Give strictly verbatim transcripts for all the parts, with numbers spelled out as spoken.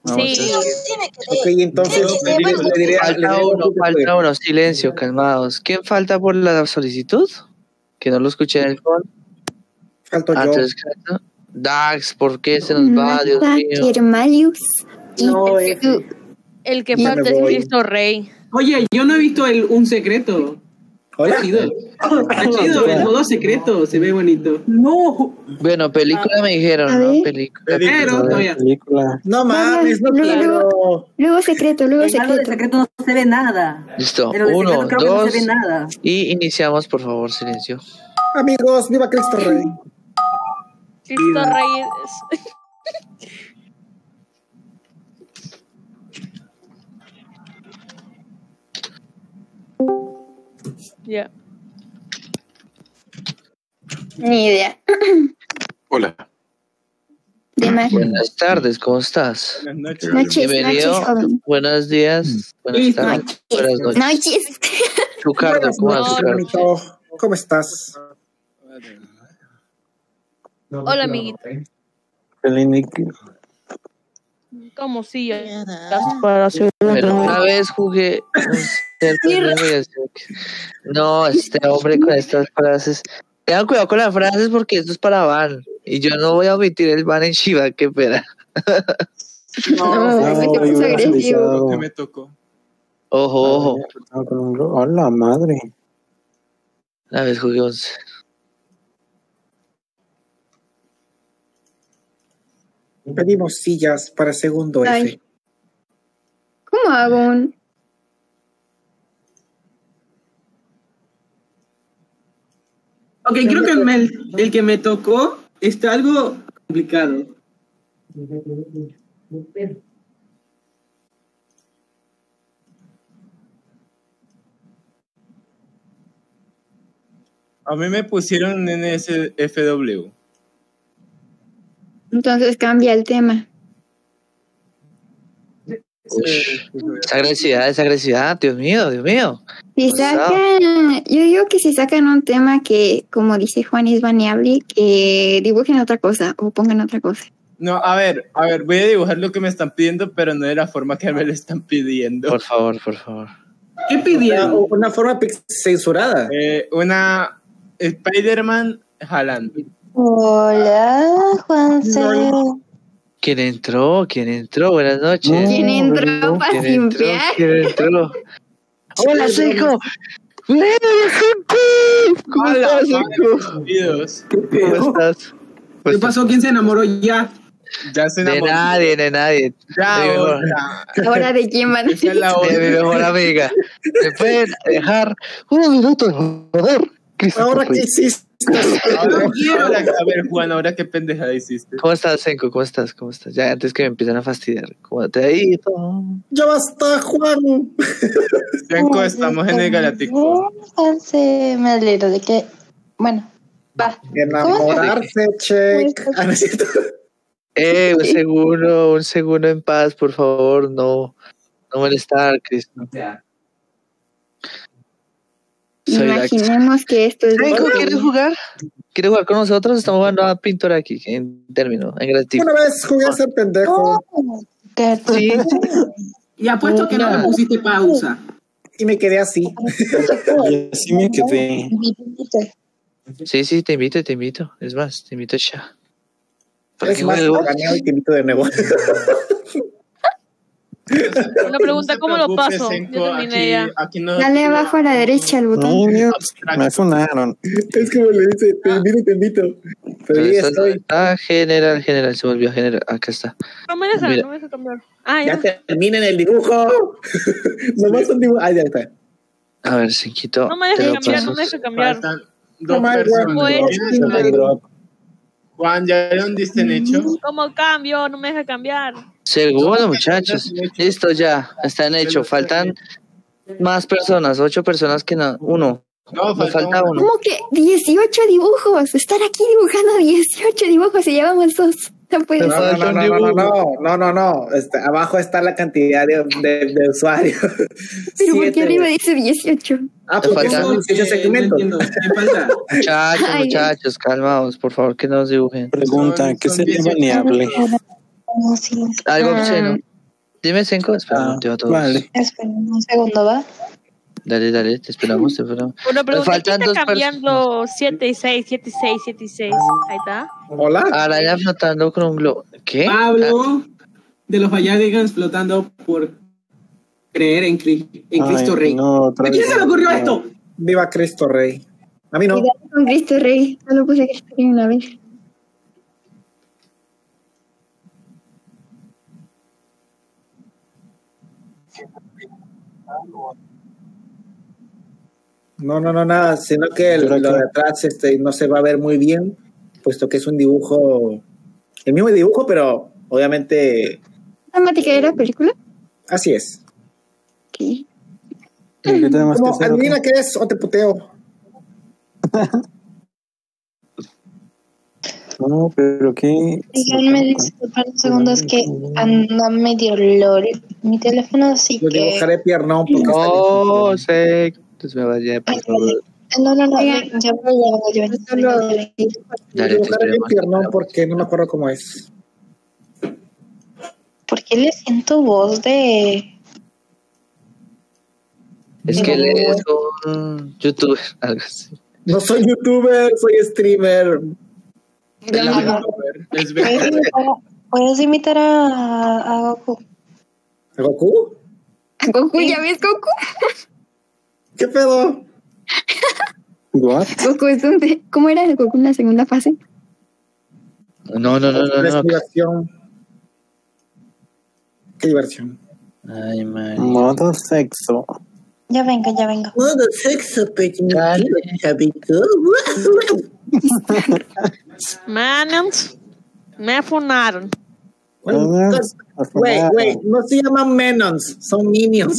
Sí. Ok, entonces le diré, le diré, Falta le diré uno, falta uno. Silencio, calmados. ¿Quién falta por la solicitud? Que no lo escuché en el fondo. Falto yo. Antes, Dax, ¿por qué se nos va? Dios mío. Kermalius. No, eh. El que Ya falta me es voy. Cristo Rey. Oye, yo no he visto el, un secreto. Hola. Está chido. Está chido, el modo secreto, se ve bonito. No. Bueno, película me dijeron, A ¿no? ver. Película. Pero todavía. Película. No mames, no Luego, quiero. luego, luego secreto, luego En algo de secreto. secreto no se ve nada. Listo. En lo de Uno, secreto creo que dos. no se ve nada. Y iniciamos, por favor, silencio. Amigos, viva Cristo Rey. Cristo Rey es... Ya. Ni idea. Hola. De más. Buenas tardes, ¿cómo estás? Buenas noches. Noches, Bienvenido. noches, joven. Buenos días. Buenas Listo. tardes. Buenas noches. Noches. Chucardo, ¿cómo vas, noches, Chucardo? hermanito. ¿Cómo estás? Hola, amiguito. ¿Cómo sí? Para hacer Pero una vez jugué un ser pendejo y así que- No, este hombre con estas frases. Tengan cuidado con las frases porque esto es para ban. Y yo no voy a omitir el ban en Shiva, qué pena. No, me te puso agresivo. ¿Qué me tocó? Ojo, ojo. Hola, madre. Una vez jugué once. Pedimos sillas para segundo F. Ay. ¿Cómo hago un...? Ok, creo que me- el, el que me tocó está algo complicado. A mí me pusieron en ese F W. Entonces cambia el tema. Ush, esa agresividad, esa agresividad, Dios mío, Dios mío. Si sacan, yo digo que si sacan un tema que, como dice Juan, es baneable, que dibujen otra cosa o pongan otra cosa. No, a ver, a ver, voy a dibujar lo que me están pidiendo, pero no de la forma que me lo están pidiendo. Por favor, por favor. ¿Qué Una, pidieron? una forma pix- censurada. Eh, una Spider-Man jalando. Hola, Juanse. ¿Quién entró? ¿Quién entró? Buenas noches. ¿Quién entró para ¿Quién entró? simpiar? ¿Quién entró? ¡Hola, Seco! ¡Buenas, Seco! ¿Cómo Hola, estás, madre, Seco? Dios. ¿Cómo estás? ¿Qué pasó? ¿Quién se enamoró ya? Ya se De enamoró. nadie, de nadie. Ya, De mi mejor- ahora. Ahora de quién van a Esa es la de mi otra. mejor amiga. ¿Me pueden dejar un minuto, por favor? Christopher, Ahora, ¿qué please. hiciste? Ahora, ahora, a ver, Juan, ahora qué pendejada hiciste. ¿Cómo estás, Senko? ¿Cómo estás? ¿Cómo estás? Ya antes que me empiecen a fastidiar. ¿Cómo te ha ido? Ya basta, Juan. Senko, estamos en el Galáctico. Juanse, me alegro de que. Bueno, va. Enamorarse, check. Ah, no es cierto. Eh, un segundo, un segundo en paz, por favor. No, no molestar, Cristo. Soy Dax. Imaginemos que esto es... Senko, ¿quieres jugar? ¿Quieres jugar con nosotros? Estamos jugando a Pintor aquí, en término, en gratitud. Una vez jugué a ser pendejo ¿Qué? Sí, Y apuesto que no le pusiste pausa. y me quedé así. Y así me quedé. sí, sí, te invito, te invito. Es más, te invito ya. ¿Para Es qué más, juego? gané y te invito de nuevo. Una pregunta, ¿cómo lo preocupes, paso? Senko, Yo terminé aquí- ya. aquí no- Dale abajo a la derecha el botón. Ay, Dios, me funaron. Es como le dice, te invito, te invito. Pero ahí Esto estoy. Ah, general, general, se volvió general. Acá está. No me deja, Mira. no me deja cambiar. Ah, Ya ya. terminen el dibujo. Nomás un dibujo. Ah, ya está. A ver, Senquito. No me te deja lo cambiar, paso. no me deja cambiar. Faltan dos No mal, personas. Bueno. ¿Quiénes son? Juan, ¿ya dónde estén hecho? ¿Cómo cambio? No me deja cambiar. Segundo, muchachos. Listo, ya. Están hechos. Faltan más personas. Ocho personas que no. Uno. No, Me falta falta uno. uno. ¿Cómo que dieciocho dibujos? Estar aquí dibujando dieciocho dibujos y llevamos dos. No puede No, ser. no, no, no, no, no, no, no, no. Este, abajo está la cantidad de, de, de usuarios. Pero ¿por qué Siete. arriba dice dieciocho? Ah, Te porque falta- son dieciocho Eh, no segmentos. entiendo. ¿Qué falta? Muchachos, Ay. muchachos, calmaos. Por favor, que nos dibujen. Pregunta, ¿qué Son sería dieciocho. baneable? No, sí. Algo Ah. obsceno. Dime cinco, espera, Ah, un momento a todos. vale. Espera un segundo, ¿va? Dale, dale, te esperamos, te esperamos. Una pregunta, ¿quién faltan está dos cambiando siete y seis, siete y seis, siete y seis? Ahí está. Hola. Araña flotando con un globo. ¿Qué? Pablo de los Valladigans flotando por creer en, Cri- en Cristo Ay, Rey. no, otra ¿A quién vez se le ocurrió no. esto? Viva Cristo Rey. A mí no. Cuidado con Cristo Rey. Solo puse Cristo Rey una vez. No, no, no, nada, sino que el- Creo lo que- de atrás este, no se va a ver muy bien, puesto que es un dibujo, el mismo dibujo, pero obviamente ¿La temática de la película? así es. ¿Qué? ¿Qué tenemos que Como, hacer? adivina qué es o te puteo. No, pero qué. Díganme, disculpen un segundo, es que anda medio lol mi teléfono, así Lo que... dibujaré piernón porque está No, bien. sé. Entonces me vaya, por favor. No, no, no, Oigan, ya voy, ya voy, ya voy, ya voy, ya voy. Lo Dale, te dibujaré bien esperamos. piernón porque no me acuerdo cómo es. ¿Por qué le siento voz de...? Es que él es un youtuber, algo así. No soy youtuber, soy streamer. Es No, no. Es ¿Puedes verdad. imitar a, puedes imitar a, a Goku? ¿A Goku? Goku, ¿ya ves Goku? ¿Qué pedo? What? Goku es un... de- ¿Cómo era el Goku en la segunda fase? No, no, no, no, Es no. diversión. Qué diversión. Ay, man. Modo sexo. Ya vengo, ya vengo. Modo sexo, pequeño Dale. chavito. Manons, me funaron. Todas Güey, afuera. güey, no se llaman menons, son minions.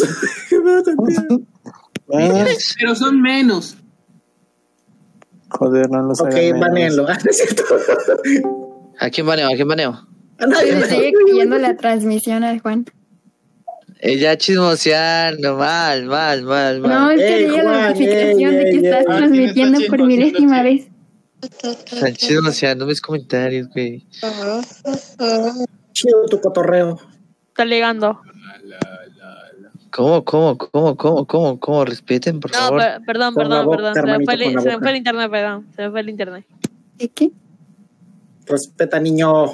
Ah, Pero son menos. joder, no los Ok, hagan menos. baneenlo. Ah, no es cierto. ¿A quién baneo? ¿A quién baneo? A nadie. Le sigue cayendo la transmisión a Juan. Ella chismoseando, mal, mal, mal, mal. No, es que Ey, llega la Juan, notificación ey, de que ey, estás ey. transmitiendo ¿Quién por está milésima vez. Están chismoseando mis comentarios, güey. Chido tu cotorreo. Está ligando. ¿Cómo, cómo, cómo, cómo, cómo, cómo? Respeten, por No, favor. per- perdón, Con la perdón, boca, perdón. Se me, hermanito, fue el, con la se me boca. fue el internet, perdón. Se me fue el internet. ¿De qué? Respeta, niño.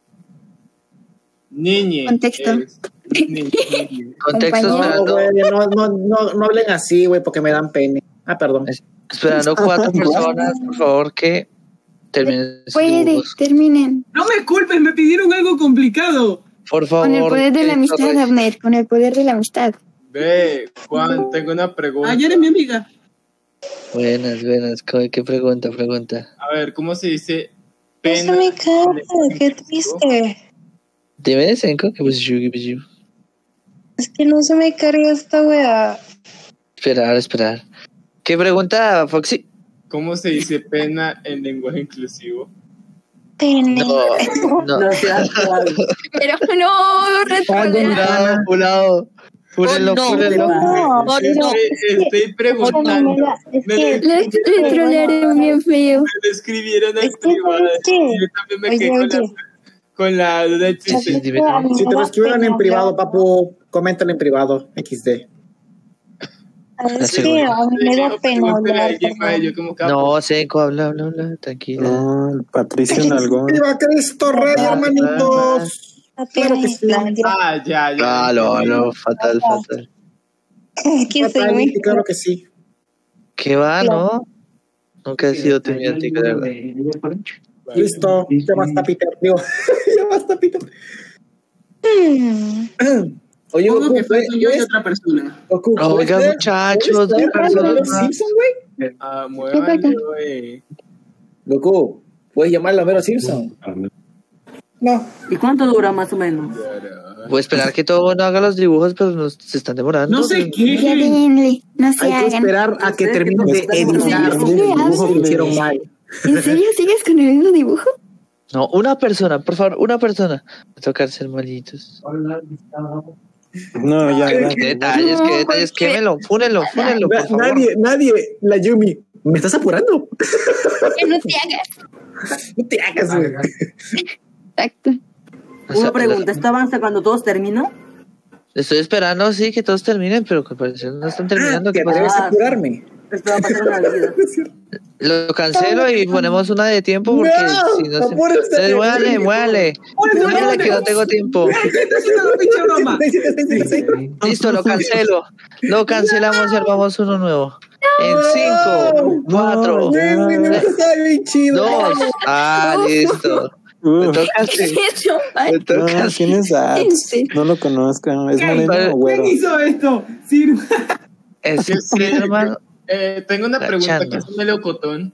Niñe. Contexto. es- niñe, niñe. Contexto, compañero. No, esperando, güey, no, no, no, no hablen así, güey, porque me dan pene. Ah, perdón. esperando cuatro personas, por favor, que terminen sus Puede, dibujos. terminen. No me culpes, me pidieron algo complicado. Por favor. Con el poder de la eh, amistad, Torres. Abner. Con el poder de la amistad. Ve, Juan, tengo una pregunta. Ayer es mi amiga. Buenas, buenas. ¿Qué qué pregunta, pregunta? A ver, ¿cómo se dice No pena? se me cae, en qué exclusivo? triste. Dime de cinco, que pues yo, que pues yo. Es que no se me carga esta wea. Esperar, esperar. ¿Qué pregunta, Foxy? ¿Cómo se dice pena en lenguaje inclusivo? Pene. No, no. No seas cual. Pero no, responde. Fulado, fulado. Fúrenlo, no. fúrenlo. No, no, Estoy, estoy preguntando. mira, es Me que- lo- Le, le trolearon bien feo. me lo escribieron en Es que, privado. ¿sabes qué? y Yo también me Oye, quedé con la, oye. con la duda ¿Sabes existente. dime, qué? A dime. mí Si me te lo da escribieron pena en privado, hablar. papu, coméntalo en privado. equis de. ¿Sabes Seguro. qué? A mí me da Dijo, pena pregúntale a hablar. alguien más, y yo como que, ah, No, cinco, habla, habla, habla. Tranquila. No, el Patricio Nalgón. ¡Viva Cristo Rey, hermanitos! Claro que sí. ah, ya, ya. Ah, no, no, fatal, fatal. Que soy Fatal, muy... claro que sí. ¿Qué va, no? Nunca he sido tímido, tío, la verdad. Listo, ya basta, Peter. Digo, ya basta, Peter. Mm. Oye, Supongo Goku, que fue ¿puedes- yo y otra persona. Goku, Oiga, ¿puedes ver- muchachos, ¿puedes ver personas Homero más. Simpson, güey? Ah, muévanlo, güey. Goku, ¿puedes llamarlo a Homero Simpson? No. ¿Y cuánto dura más o menos? Voy a esperar que todo el mundo haga los dibujos, pero nos, se están demorando. No sé Ya qué. denle, no se Hay que hagan. esperar a que Ustedes termine que de están editar hablando. el dibujo que Sí, hicieron mal. ¿En serio sigues con el mismo dibujo? No, una persona, por favor, una persona. Me toca ser malitos. No, ya, ya. Qué detalles, qué detalles, quémelo, fúnenlo, fúnenlo, por Na- favor. Nadie, nadie, la Yumi. ¿Me estás apurando? Que no te hagas. No te hagas, güey. Exacto. O sea, Una pregunta, ¿esto avanza cuando todos terminan? Estoy esperando, sí, que todos terminen, pero que parece no están terminando. ¿Qué ¿Te pasa? atreves a curarme? Esto va a pasar una vida. Lo cancelo y ponemos una de tiempo porque No, si no se... apúrate. Entonces, muévale, muévale. Muévale que no tengo tiempo. ¿Qué está haciendo la pinche broma? Listo, lo cancelo. Lo cancelamos y armamos uno nuevo. En cinco, cuatro, Güey, güey, me tres, está bien chido. dos. Ah, listo. Me Uf. toca así. Eso, Me No, toca así. ¿quién es Ats? Sí. No lo conozco. ¿Es ¿Quién? moreno o güero? ¿Quién hizo esto? Sir. Es Sí, sí, hermano. Eh, tengo una pregunta Cachando. que es un melocotón.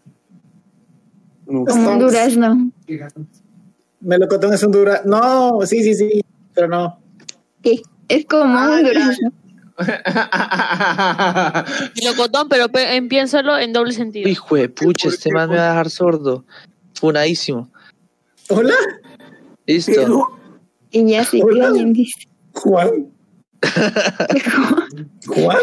No. como un durazno. Melocotón es un dura. No, sí, sí, sí. Pero no. ¿Qué? Es como Ah, un ya. durazno. Melocotón, pero pe- en- piénsalo en doble sentido. Hijo de pucha, este man me va a dejar sordo. Funadísimo. Hola, Listo. Y ya sí, Hola. alguien dice. Juan. Juan.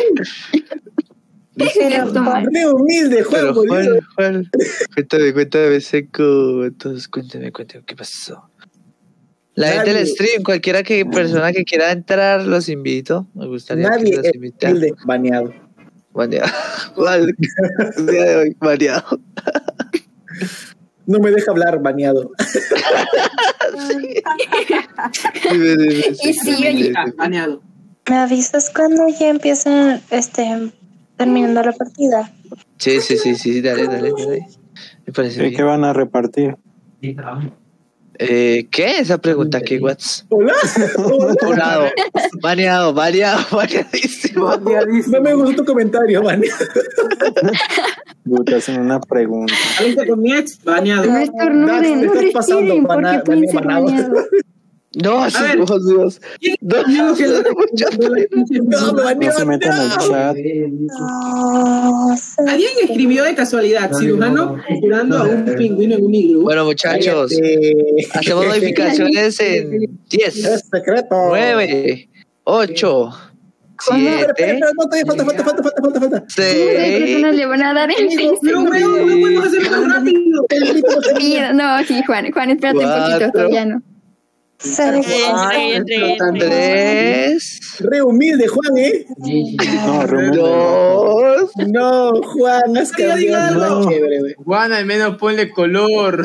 Pero toma. Re humilde, Juan. Pero boludo. Juan, Juan, cuéntame, cuéntame, seco. Entonces, cuéntame, cuéntame, ¿qué pasó? La gente del Nadie. stream, cualquiera que persona que quiera entrar, los invito. Me gustaría Nadie que los es invitara. humilde, baneado. Baneado. Juan, el día de hoy, baneado. No me deja hablar, baneado. Y sí, oye. Ah, baneado. ¿Me avisas cuando ya empiecen, este, terminando la partida? Sí, sí, sí, sí, dale, dale, dale. Me parece ¿Qué, bien. qué van a repartir? Eh, ¿Qué? Esa pregunta, ¿qué, What's? Hola. Hola. Baneado, baneado, baneado, baneadísimo. No me gustó tu comentario, baneado. Te hacen una pregunta. Saliste con mi ex, baneado. No Dax, estornuden, te no estás pasando, respiren, bana- porque pueden ser banado. bañados. No, sí, ver. oh, Dios. No, Digo que la- No, me No baneó. se metan al chat. No, se- Alguien escribió de casualidad, cirujano curando a un pingüino en un iglú. Bueno, muchachos, Cállate. hacemos modificaciones en diez, Es secreto. nueve, ocho, Espera, espera, siete, espera, no, todavía falta, falta, falta, falta, falta, falta. ¿Cuántas seis, personas le van a dar el Pero weón, no podemos hacerlo tan rápido. Mira, no, sí, Juan, Juan, espérate un poquito, Cuatro. todavía no. se- Entre, entre, entre. tres, Re humilde, Juan, ¿eh? No, Romulo. dos. No, Juan, has Diga, diga cambiado. algo. No, chévere, güey. Juan, al menos ponle color.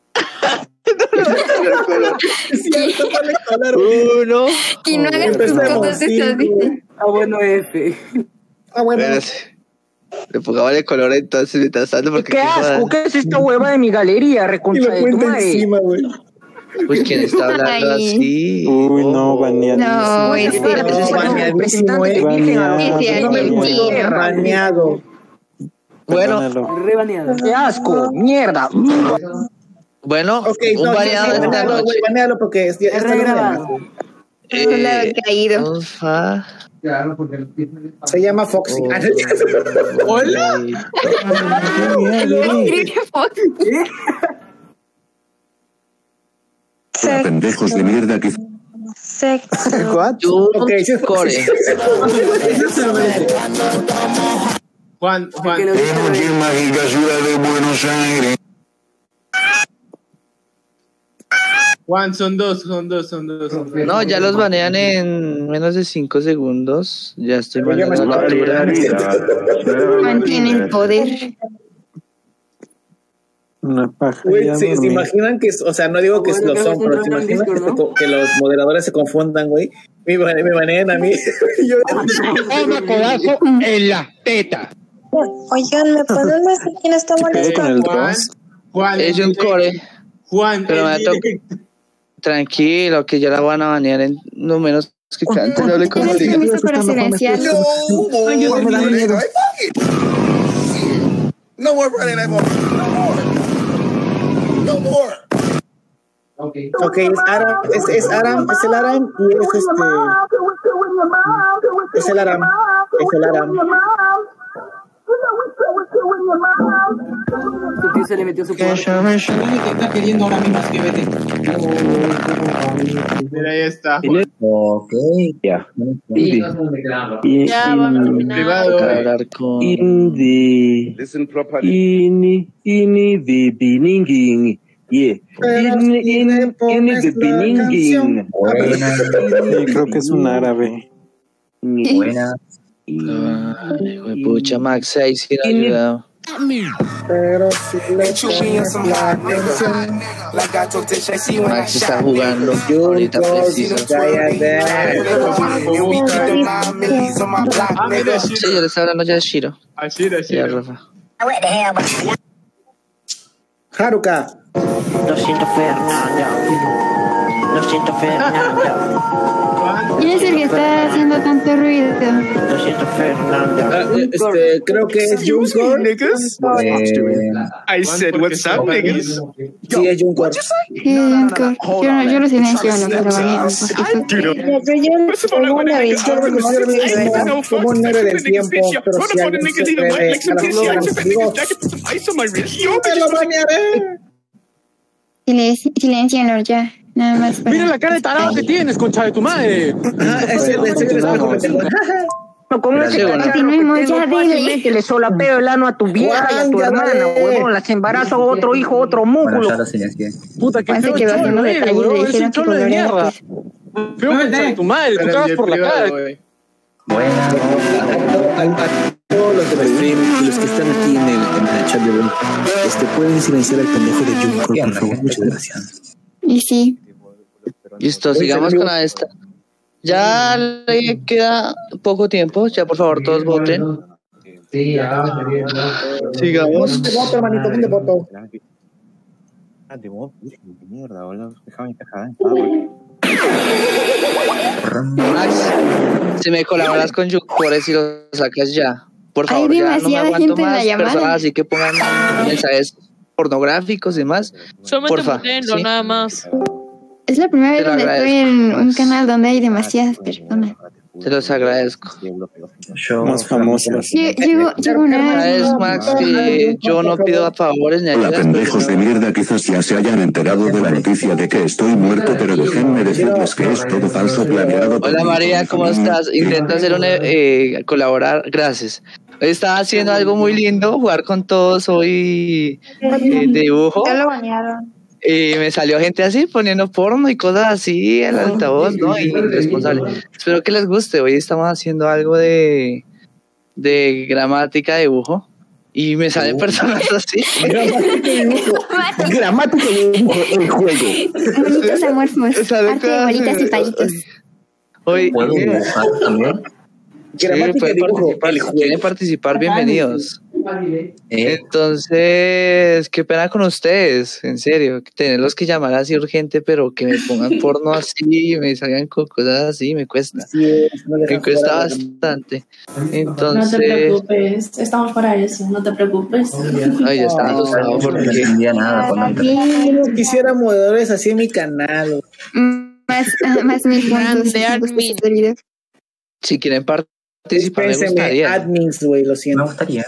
Es cierto, ponle color, güey. Uno. Que no hagan tus Empecemos, cosas sí, estas, güey. ¿viste? Ah, bueno, F. Ah, bueno. Espérate. Le pongamos el color entonces mientras tanto porque ¿Qué asco? ¿Qué es esta hueva de mi galería, Y reconcha lo de tu cuenta madre? encima, güey. Uy, ¿quién está hablando Ay. así? Uy, no, Oh. baneadísimo. No, Oye, ese espérate, no, ese es el baneadísimo, representante eh. que virgen a- Baneado. Ese No me alguien gustó, sí. baneado. Bueno, Perdónalo. Re baneado. ¡Qué asco! ¡Mierda! bueno, Ok, un no, variado sí, sí, esta banealo, noche. güey, banealo porque es, ya Es está regrabado. Un lado Eh, caído. Alfa. Se llama Foxy. Oh. Ah, no, Hola. se- Pendejos de mierda que sexo. ¿What? Ok, sí, es Core. Foxy. Juan, Que Juan. lo dice re- mágica ciudad de Buenos Aires. Juan, son dos, son dos, son dos. Son dos. No, ya los banean en menos de cinco segundos. Ya estoy Pero ya me baneando la está- captura. Mantiene el poder. Una paja. Güey, ya ¿se, se dormí. imaginan que, o sea, no digo que Bueno, lo que son, vas a pero se entrar al imaginan que, Discord, se co- que los moderadores se confundan, güey. Me, bane- me banean a mí. Y yo, ¡Toma codazo en la teta! Oigan, ¿me pueden decir quién está ¿Qué pedo con molesta? el Juan, dos? Juan. Es un core. Juan, Pero me el toca- directo. Tranquilo, que ya la van a banear en no menos que cante. No hable con ¿Tienes María. permiso para silenciarlo? Ay, yo te dije, No more Friday Night Funkin'. No more. ok, es Aram, es, es Aram, es el Aram y es este. Es el Aram, es el Aram. Su tío se le metió su cuarto. Dime que está queriendo ahora mismo escríbete. Mira, ahí está. Ok, ya. Ya vamos a terminar. Privado. Para hablar con... Indi. Listen properly. Ini. Ini. Vibi. Ninging. Yeah. Pero si le pones la canción. Buena. Sí, creo que es un árabe. Buena. Ay, pucha, Max, ahí sí no ha ayudado. Pero si le pones la canción. Max está jugando ahorita preciso. Sí, yo le estaba hablando ya a Shiro. A Shiro, a Y a Shiro. Rafa. Haruka. Lo siento, Fernando. Lo siento, Fernando. ¿Quién es el que está haciendo tanto ruido? Lo siento, Fernando. Ah, este, creo que es Junkor. Niggas? I said, what's up, niggas? Sí, es Junkor. Sí, Junkor. Yo, no, yo lo silencio, no, pero vale. Como un héroe del tiempo, pero si alguien se atreve a lastimar a mis amigos, ¡te lo banearé! Silenci- Silencienlo ya. Nada más. para- Mira la cara de tarado que tienes, concha de tu madre. Ah, ese ese es el espejo que tengo. No, con ese Pero tarado continuemos, que ya, tengo, dile. fácilmente le solapeo el ano a tu vieja y a tu Juan, ya hermana, dale. huevón. Las embarazo a otro hijo, otro Bueno, músculo. ya lo silencié. Puta, que Juan se feo quedó haciendo cholo eres, detalles, le huevón. Es dijeron un que cholo de coloreara, mierda. pues. Feo concha de tu madre, tú cagas por la cara. Buena. A, a todos los del stream y los que están aquí en el, en el chat de hoy, este, pueden silenciar al pendejo de Junkor, por favor. Muchas gracias. Y sí. Listo, sigamos con la esta. Ya le queda poco tiempo, ya por favor todos voten. Sigamos. ¿Dónde voto, hermanito? ¿Dónde voto? Ah, de modo, mierda, ahora dejaba encajada. Max, si me colaboras con Junkores y lo sacas ya. Por Hay favor, ya no me demasiada aguanto gente en la más llamada. personas, así que pongan mensajes pornográficos y demás. Solamente Porfa, votenlo, ¿sí? nada más. Es la primera vez Te lo donde estoy agradezco. en un canal donde hay demasiadas personas. Te los agradezco. Más famosas. Lle- Llegó, llegó una. Sabes, Max, que yo no pido favores ni Hola, ayudas. pendejos pero de mierda, quizás ya se hayan enterado de la noticia de que estoy muerto, pero déjenme decirles que es todo falso planeado. por Hola mí, María, por ¿cómo mi familia. estás? Intenta hacer un eh, colaborar, gracias. Hoy estaba haciendo algo muy lindo, jugar con todos hoy eh, de dibujo. Ya lo banearon. Y me salió gente así poniendo porno y cosas así al altavoz, ¿no? Y irresponsable. Espero que les guste. Hoy estamos haciendo algo de, de gramática de dibujo. Y me salen personas así. Gramática de dibujo, el juego. Bonitos amorfos. Sale Arte de cada- bolitas y palitos. Hoy, ¿Puedo dibujar también? sí, Gramática pueden de dibujo, participar. el Si juego. quieren participar, bienvenidos. Eh, Entonces, qué pena con ustedes, en serio, tenerlos que llamar así urgente, pero que me pongan porno así, me salgan con cosas así, me cuesta, Sí, no dejan me cuesta jugar a- bastante. No te Entonces, preocupes, estamos para eso, no te preocupes. ay, ya estaba asustado no porque entendía nada cuando entré. Yo no quisiera moderadores así en mi canal. Mm, Más, ah, más mil puntos. Grande admin. del video. si quieren participar me Dispénseme, gustaría. admins, güey, lo Me siento. gustaría.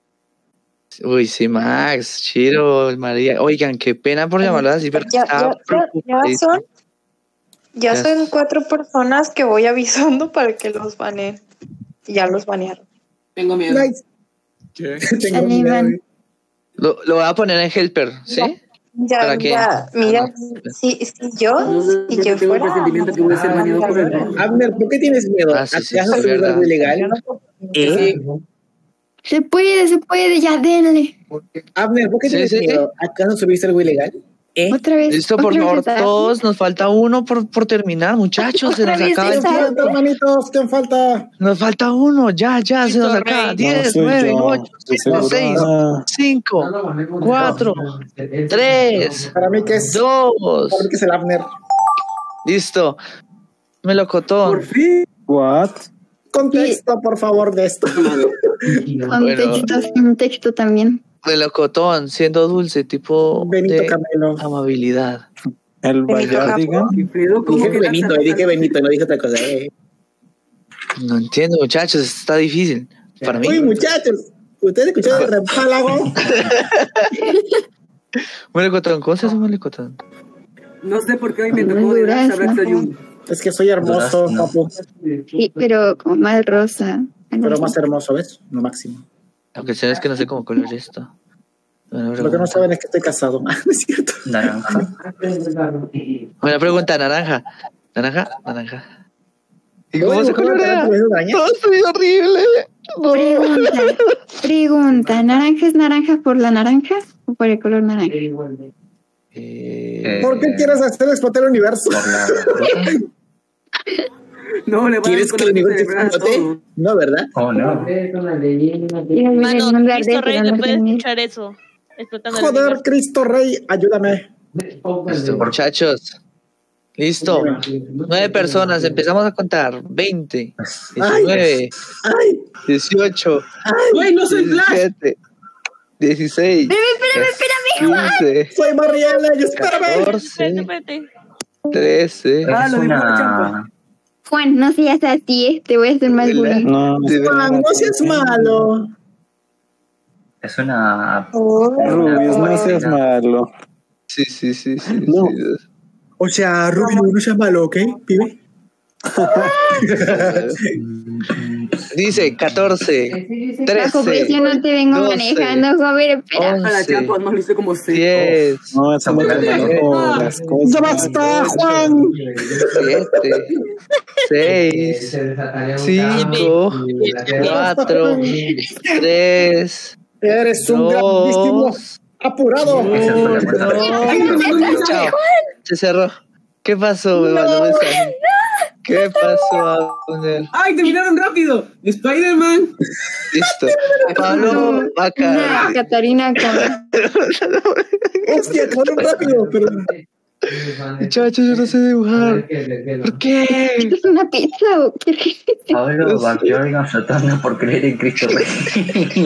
Uy, sí, Max, Chiro, María, oigan, qué pena por llamarlos así, pero Ya, estaba ya, ya, ya preocupadísimo. son, ya Ya. son cuatro personas que voy avisando para que los baneen. Ya los banearon. Tengo miedo. Nice. ¿Qué? Tengo Animan. miedo. Lo, lo voy a poner en helper, ¿sí? Ya, ¿Para qué? ya, mira, si, si yo, si yo Tengo el fuera. presentimiento que voy a ser baneado por él. Abner, ¿por qué tienes miedo? Ah, sí, sí, ¿Acaso sí, has subido verdad. algo ilegal? ¿Eh? Se puede, se puede, ya denle. Abner, ¿por qué Sí, tienes sí, sí. miedo? ¿Acaso subiste algo ilegal? ¿Eh? Otra vez. Listo, otra por vez favor, está. todos, nos falta uno por, por terminar, muchachos, se Otra nos vez acaba el está. tiempo. falta, hermanitos? ¿Quién falta? Nos falta uno, ya, ya, se nos acaba. No, diez, soy nueve, yo. ocho, Estoy seguro. seis, Ah, cinco, cuatro, tres, Para mí que es, dos. para mí que es el Abner. Listo. Melocotón. Por fin. what? Contexto, por favor, de esto. Con Bueno. texto, sin texto también. Melocotón, siendo dulce, tipo Benito de Camelo. amabilidad. El Benito Vallardigan. Alfredo, ¿cómo Dije que Benito, dije Benito, no dije otra cosa. Eh. No entiendo, muchachos, esto está difícil para mí. Uy, muchachos, ¿ustedes escucharon el repálago? Melocotón, ¿cómo se hace un melocotón? No sé por qué hoy me Con tocó de Honduras, Raza Black ajá. Soyun. Es que soy hermoso, No. papu. Sí, pero como más rosa. Pero más hermoso, ¿ves? Lo máximo. La cuestión es que no sé cómo color esto. Lo que no saben es que estoy casado. No es cierto. Naranja. Buena pregunta, naranja. Naranja, naranja. ¿Y No, cómo se no, colorea? no, no, no, no. No, soy horrible. No. Pregunta, pregunta, ¿naranja es naranja por la naranja o por el color naranja? Eh, ¿Por qué quieres hacer explotar el universo? No, le van a ¿Quieres que el universo explote? No, ¿verdad? Oh, no. Mano, Cristo Rey, ¿le puedes escuchar eso? Explotando el Joder, universo. Cristo Rey, ayúdame. Listo, muchachos. Listo. Nueve personas. Empezamos a contar. Veinte. Diecinueve. Ay, Dieciocho. Güey, no soy Flash. Diecisiete. Dieciséis. Espérame, espérame, espérame, Quince. soy Mariela, y espérame. Catorce. Espérate, espérate. Trece. Ah, Es lo de una... Juan, no seas así, eh, te voy a hacer más bullying. No, Juan, no seas malo. Es una... Rubius, no seas malo. Sí, sí, sí, sí. No. sí. O sea, Rubio, no seas malo, ¿ok, pibe? Dice catorce. Bajo Trece. presión no te vengo doce, manejando, joven, espera. A la once. chapa no lo hice como seis. Diez. No, eso no te manejo las cosas. ¡Ya basta, Juan! Siete. Seis. Cinco. Cuatro. Tres. Eres un grandísimo Dos. apurado. Uno. Chao. Se cerró. ¿Qué pasó, bebé? No me sale. ¿Qué pasó, Abner? ¡Ay, terminaron rápido! ¡Spider-Man! Listo. Pablo Vaca. Una Catarina con... Hostia, cabrón, rápido, perdón. Muchachos, yo no sé dibujar. ¿Por qué? ¿Esto es una pizza o qué? Pablo Backyard flotando por creer en Cristo Rey.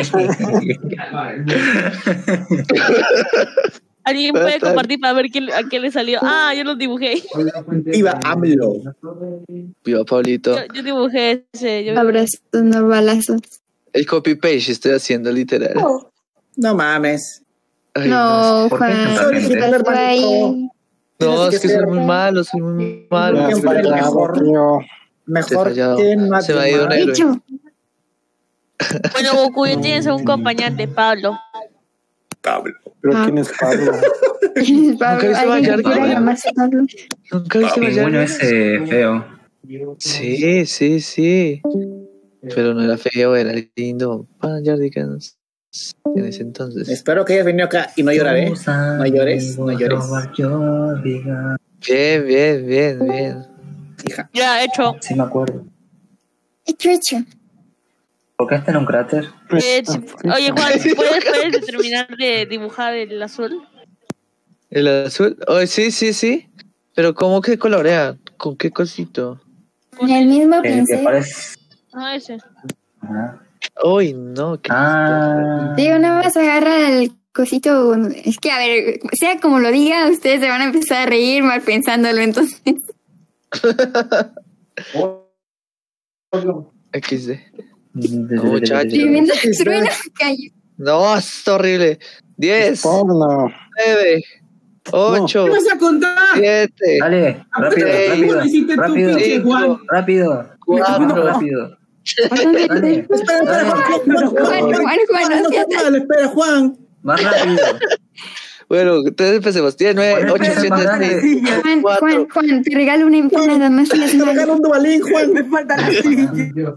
¿Alguien puede compartir para ver quién, a qué le salió? Ah, yo los dibujé. Viva AMLO. Viva Pablito. Yo, yo dibujé ese. Yo... Abrazos, no balazos. El copy paste estoy haciendo literal. No mames. Ay, No, ¿Por qué Juan, tanta ¿qué gente? pasó ahí? No, Tienes es que que soy ser- muy malo, soy muy malo. Tiempo para el mejor. Mejor fallado. que no Se me ha ido un héroe. Dicho, Bueno, Goku, ya tienes a un acompañante, Pablo. Pablo. ¿Pero Ah. quién es Pablo? Pablo, viste ¿alguien Vallarta? quiere llamarse Pablo? Nunca viste El pingüino Vallarta. ese feo. Sí, sí, sí. Pero no era feo, era lindo. Vallardigans. En ese entonces. Espero que hayas venido acá y no lloraré. No llores, no llores. Bien, bien, bien, bien. Hija. Ya, hecho. Sí, me acuerdo. Hecho, hecho. ¿Por qué está en un cráter? Eh, si- oye, Juan, ¿puedes, ¿puedes terminar de dibujar el azul? ¿El azul? Oh, sí, sí, sí. Pero ¿cómo que colorea? ¿Con qué cosito? Con el mismo El que pincel. parece... Ah, ese. Ajá. Uy, no. Qué Ah, Digo, nada más agarra el cosito. Es que, a ver, sea como lo diga, ustedes se van a empezar a reír mal pensándolo, entonces. equis de. de- No, muchacho. Tremendo trueno cayó. No, es horrible. Diez, Porno. nueve, ocho, ¿Qué vas a contar? siete, Dale, rápido, Seis, rápido, lo hiciste tú, rápido, pinche Juan. rápido, cuatro, rápido. Dale. Dale, Espera, espera, dale, Juan, Juan, Juan, Juan, Juan, Juan, no no seas seas mal, espera, Juan. más rápido. Bueno, entonces empecemos. diez, nueve, Ponete ocho, más siete, grande. seis, Juan, cuatro. Juan, Juan, te regalo una empanada, no seas Te malo. regalo un dubalín, Juan. Me falta la silla.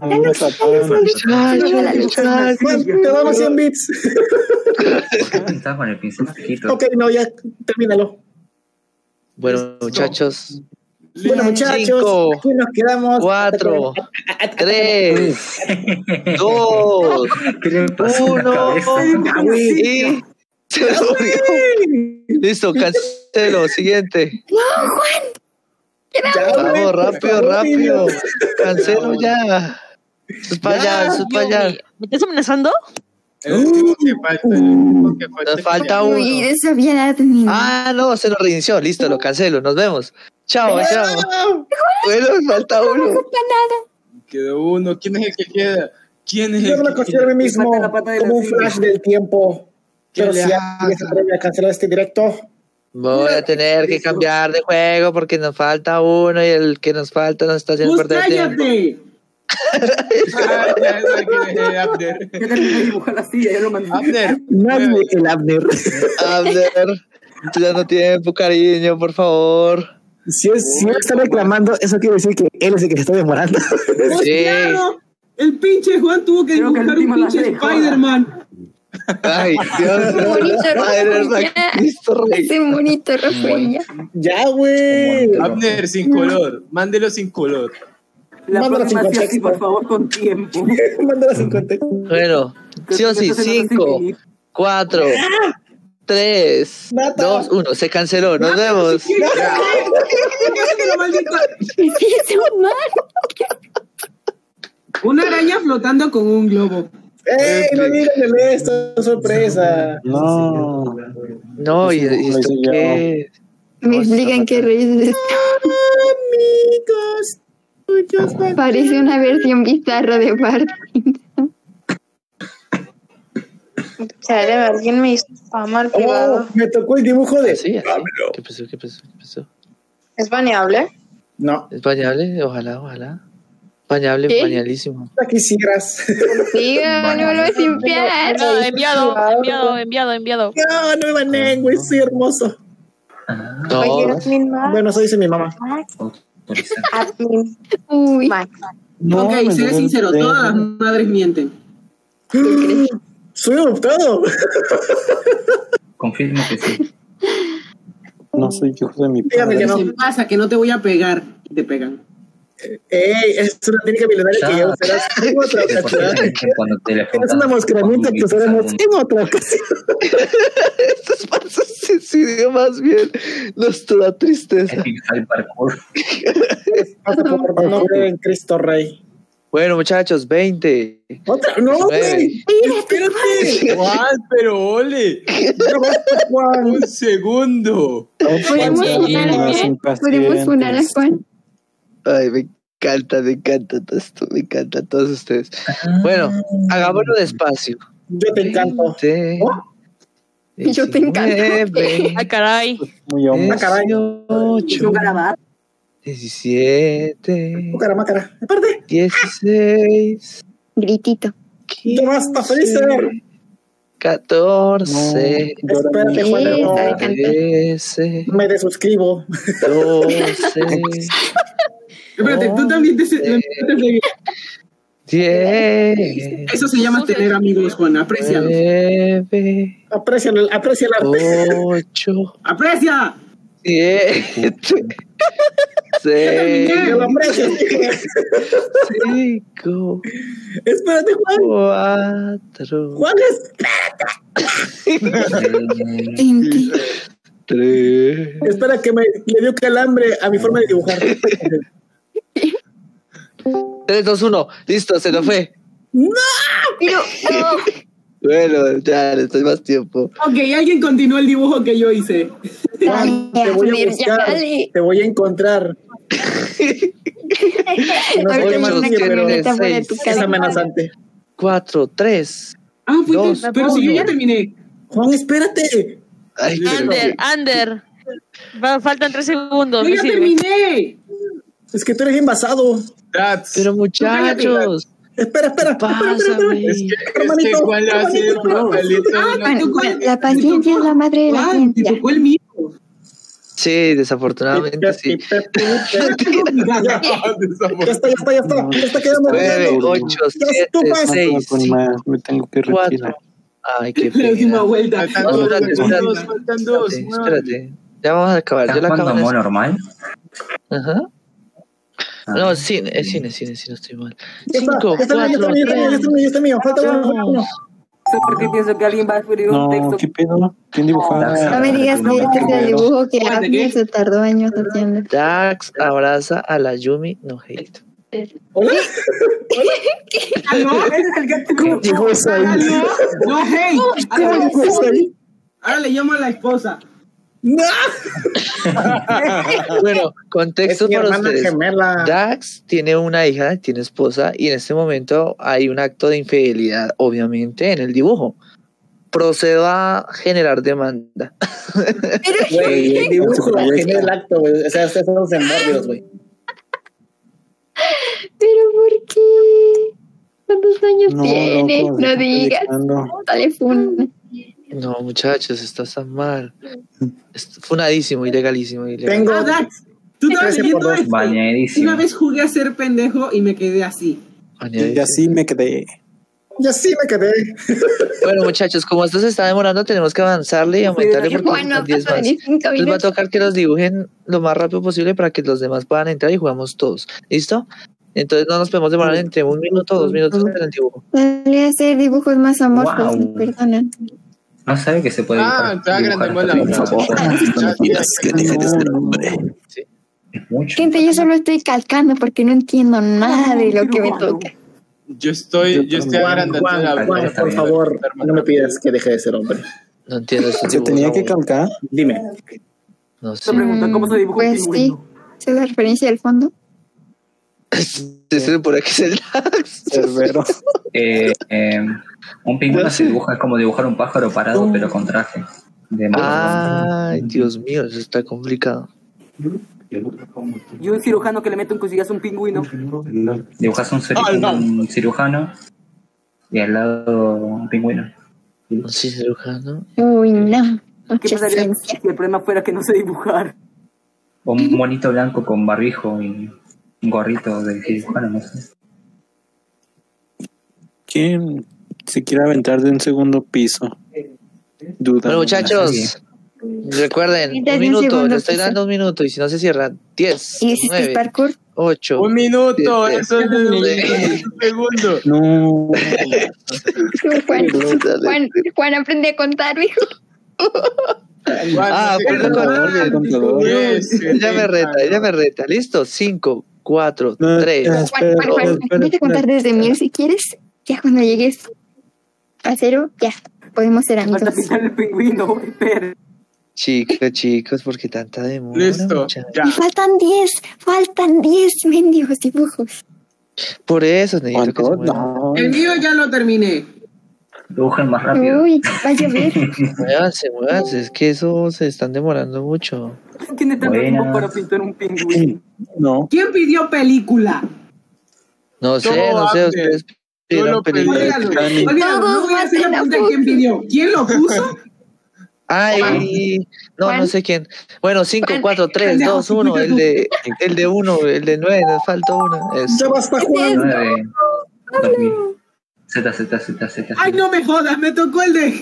Juan, te damos cien bits. Está con el pincel chiquito. Ok, no, ya, termínalo. Bueno, muchachos. Bueno, muchachos, Cinco, aquí nos quedamos. cuatro, tres, dos, ¿Qué le pasó en la uno. cabeza? Y se murió. Listo, cancelo. Siguiente. No, Juan. Ya, Vamos, güey, por rápido, favor, rápido. niños. Cancelo ya. Eso es para allá, eso es para allá. ¿Me estás amenazando? El último que falta, el último que falta. Nos falta uno. Uy, de esa vida terminó. Ah, no, se nos reinició. Listo, lo cancelo. Nos vemos. Chao, chao. Bueno, nos falta No uno. ocupa nada. Quedó uno. ¿Quién es el que queda? ¿Quién es Yo el me que considero a queda? mí mismo falta la pata de como la un silla. flash del tiempo. ¿Qué Pero le si haga? alguien se atreve a cancelar este directo, Voy a tener que cambiar de juego porque nos falta uno y el que nos falta nos está haciendo Pues perder tiempo. cállate. Ah, ya sabes quién es Abner. Ya terminé de dibujar la silla, ya lo mandé. Abner. Nadie, el Abner. Abner, tú ya no tiempo, cariño, por favor. Si, es, si él está reclamando, eso quiere decir que él es el que se está demorando. Pues Sí. claro, el pinche Juan tuvo que Creo que el dibujar un último la pinche hace de joda. Spider-Man. Ay, Dios. Qué bonito, Spider-Man, Rafael. Cristo Rey. Ese bonito Rafael. ya. Ya, güey. Abner, sin color. Mándelo sin color. La Mándala próxima sin sí, así, contexto. por favor, con tiempo. Mándala sin contexto. Bueno, sí o sí, Entonces, no sé cinco, qué- cuatro, tres, Nata. dos, uno. Se canceló. Nos vemos. Una araña flotando con un globo. ¡Ey! No digan esto, es sorpresa. No. No, ¿y, y esto qué? Me explican qué reyes es esto. Amigos. Parece una versión bizarra de Bart. Chale, alguien me hizo fama al privado. Oh, me tocó el dibujo de. ¿Así? ¿Así? ¿Qué pasó? ¿Qué pasó? ¿Qué pasó? ¿Es baneable? No, ¿Es bañable? Ojalá, ojalá. Bañable, ¿Qué? bañalísimo. la quisieras. Diga, no lo voy a limpiar. No, enviado, enviado, enviado, enviado. No, no me baneen, güey, soy hermoso. No, Oye, admin más. Bueno, eso dice mi mamá. Admin. Uy, Más. No, ok, me seré llegó sincero, el todas las dedo. madres mienten. Soy adoptado. Confirmo que sí. No soy hijo de mi Dígame padre. que no. ¿Qué pasa? Que no te voy a pegar y te pegan. Ey, es una técnica milenaria que ya usarás en otra ocasión. Cuando te le Es una mosqueramiento que usaremos en otra ocasión. estos pasos suicidio más bien nos da tristeza. Al parkour. Pasa por no creo en Cristo Rey. Bueno, muchachos, veinte. Otra, no, güey. Espérate. Juan, pero ole. Un segundo. podemos funar a Juan. Podemos funar a Juan. Ay, me encanta, me encanta todo esto, me encanta todos ustedes. Bueno, hagámoslo despacio. Yo te encanto. Sí. Yo te encanto. diecinueve, Ah, caray. Muy hombre. Ah, caray. dieciocho, diecisiete, Mácara, aparte. dieciséis, Gritito. ¿Qué basta, Freezer? catorce, Espérate, Juan. no. trece, Me desuscribo. doce, Espérate, tú también te, te- te- diez, Eso se llama tener amigos, Juan. Aprécialos. nueve, Aprecia el, aprecia el arte. ocho, ¡Aprecia! siete, seis, Yo lo aprecio, hijo. cinco, Espérate, Juan. cuatro, Juan, Inti. tres. espera que me le dio calambre a mi forma de dibujar. tres, dos, uno. Listo, se nos fue. ¡No! Pero, no. Bueno, ya le estoy más tiempo. Ok, alguien continuó el dibujo que yo hice. Juan, te voy a Abner, buscar. ya, dale. Te voy a encontrar. No sé Ahorita qué más una sigue, pero camioneta fuera de tu seis, es casa. amenazante. Cuatro, tres. Ah, fuiste, Dos, pero si yo ya uno. terminé. Juan, espérate. Ay, pero- Ander, Ander. Va- faltan tres segundos. ¡Yo me ya sirve. terminé! Es que tú eres bien basado. That's- Pero muchachos, Espera, espera. espera, espera, espera, pásame. Es que, es que Hermanito, Juan le hace el hermanito. papelito. Ah, ¿no? te tocó Bueno, el- la paciencia es la madre de la Juan, te ciencia. tocó el mío. Sí, desafortunadamente sí. Ya está, ya está, ya está. Ya está quedando. Nueve, bueno. ocho, Ya siete, estupas. seis, Con más, me tengo que retirar. cuatro. Ay, qué La última pena. vuelta. Faltan No, dos, espérate, faltan espérate. dos, faltan dos. Espérate, espérate. Ya vamos a acabar. Yo la ¿Estás acabo jugando de modo normal? Ajá. No, cine, es cine, cine, sí, no estoy mal. Ya está, Cinco, ya está, ya está, cuatro, ya está, ya está, ya está mío. Falta uno, falta uno. No sé por qué pienso que alguien va a escribir un No, texto. ¿qué pedo? ¿Quién dibujaba? No me digas que este es el dibujo que Aguanta, Abner ¿qué? se tardó años haciendo. Dax abraza a la Yumi, no hate. Hola. Ah, no, Ese es el que ¿Cómo llegó eso ahí? ah, no, no, hey. ¿Cómo Ahora, llegó eso ahí? ahora le llamo a la esposa. ¡No! Bueno, Es contexto mi para hermana ustedes. gemela. Dax tiene una hija, tiene esposa, y en este momento hay un acto de infidelidad, obviamente, en el dibujo. Procedo a generar demanda. Güey, el dibujo genera el acto, güey. O sea, ustedes son los mórbidos, güey. Pero ¿por qué? años No, tiene? loco, No déjate digas. dejando. Dale fun. No, muchachos, esto está mal. Es funadísimo, ilegalísimo, ilegal. Tengo Ah, Dax, tú estabas trece leyendo por dos. esto. Bañadísimo. Una vez jugué a ser pendejo y me quedé así. Y así me quedé. Y así me quedé. Bueno, muchachos, como esto se está demorando, tenemos que avanzarle y aumentarle porque Bueno, son diez más. veinticinco Entonces va a minutos. tocar que los dibujen lo más rápido posible para que los demás puedan entrar y jugamos todos. ¿Listo? Entonces no nos podemos demorar entre un minuto o dos minutos en el dibujo. Solía hacer dibujos más amorfos, Wow. me perdonan. No sabe que se puede Ah, dibujar. ya dibujar agrandemos la hasta hoja. por favor. No me pidas que deje de ser hombre. Es mucho. Gente, yo solo estoy calcando porque no entiendo nada de lo que me toca. Yo estoy, yo estoy Juan, agrandando Juan, la Juan, hoja. por favor, no me pidas que deje de ser hombre. No entiendo este ¿Se dibujo. tenía no, que calcar? Dime. No sé. Se preguntan cómo se dibuja un Pues sí. pingüino. ¿Se da referencia del fondo? Ese por aquí es el Cerbero. Eh, eh, un pingüino se dibuja, es como dibujar un pájaro parado, pero con traje. De Ay, Dios mío, eso está complicado. Y un cirujano que le mete un cosillazo a un pingüino. Dibujas un, cir- Ah, no. un cirujano y al lado un pingüino. Un cirujano. Uy, no. ¿Qué Mucha pasaría ciencia. si el problema fuera que no sé dibujar? O un monito blanco con barbijo y un gorrito de cirujano, no sé. ¿Quién se quiere aventar de un segundo piso? Duda. Bueno, muchachos, recuerden, Ahorita un de un minuto, segundo le estoy piso. dando un minuto y si no se cierran, diez, ¿Y hiciste el nueve, parkour? ocho. Un minuto, siete, eso es de un segundo. No. Juan, Juan, Juan aprende a contar, hijo. Ah, Juan, por no sé favor, qué- contador. Diez, Ella me reta, ella me reta. Listo, cinco, cuatro, No, tres. espera, Juan, Juan, Juan, espera, vete a contar desde mil si quieres. Ya cuando llegues a cero, ya. Podemos ser amigos. Falta pintar el pingüino, espera. Chicos, chicos, ¿por qué tanta demora? Listo, muchachos? ya. Y faltan diez, faltan diez mendigos dibujos. Por eso necesito que se ¿Cuánto? muevan. No. El mío ya lo terminé. Dibujen más rápido. Uy, va a llover. Muévanse, muévanse, es que eso se están demorando mucho. ¿Quién tiene tanto Buenas. tiempo para pintar un pingüino? No. ¿Quién pidió película? No sé, Yo, no sé, Abner. ustedes Yo pidieron lo pedí. películas. Olvídalo, olvídalo, no voy a hacer la pregunta de quién pidió. ¿Quién lo puso? Ay, no, Juan. no sé quién. Bueno, cinco, Juan. cuatro, tres, Pendejo, dos, uno, fuiste el tú. de, el de uno, el de nueve, nos falta uno. Ya Eso. basta, Juan. nueve, dos mil. Z, Z, Z, Z. Ay, no me jodas, me tocó el de.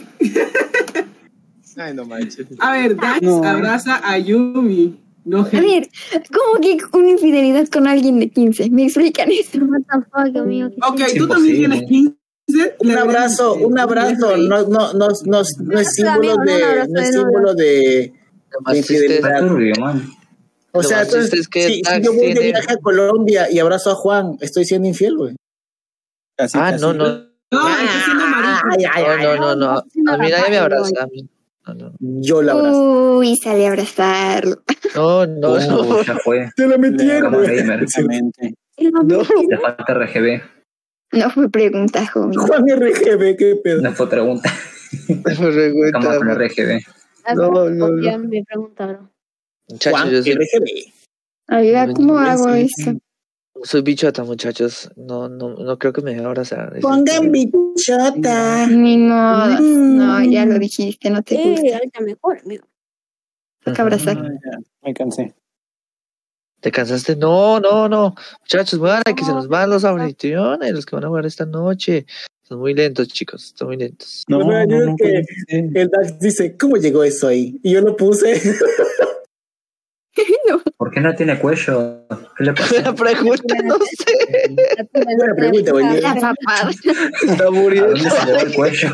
Ay, no manches. A ver, Dax No. abraza a Yumi. No, A ver, ¿cómo que una infidelidad con alguien de quince? ¿Me explican eso? Ok, Es tú también imposible. tienes quince. Un abrazo, un abrazo, no, no, no, no, no es símbolo de, no es símbolo de, Lo más de triste es- Está infidelidad. turbio, man. O lo sea, más entonces, triste es que si, si Dax yo voy de tiene- viaje a Colombia y abrazo a Juan, estoy siendo infiel, güey. Casi, Ah, casi. no, no. No, está siendo marico. Ay, ay, ay, No, no, no, no. A mí nadie me abraza. A mí. No, no. yo la abrazo. Uy, sale a abrazarlo. No, no, no. Uh, ya fue. Te la metieron, Como güey. gamer. Exactamente. No. Le falta R G B. No fue pregunta, joven. Juan R G B, qué pedo. No fue pregunta. Me recuerda. Vamos con R G B. No, no, no. Me preguntaron. Muchachos, Juan yo soy, R G B. Oiga, ¿cómo Sí, hago sí, eso? soy bichota, muchachos. No, no, no creo que me deje abrazar. Pongan bichota. Ni modo. No, ya lo dijiste, no te Sí, gusta. ahorita mejor, amigo. Toca abrazar. Ah, ya, me cansé. ¿Te cansaste? No, no, no. Muchachos, muevan que se nos van los anfitriones, los que van a jugar esta noche. Son muy lentos, chicos. Son muy lentos. No, Bueno, yo no, creo no, que puede ser. el Dax dice, ¿cómo llegó eso ahí? Y yo lo puse. ¿Por qué no tiene cuello? ¿Qué le pasó? La pregunta, no sé. Buena pregunta, güey. La papada. Está ¿A muriendo. dónde se le va el cuello?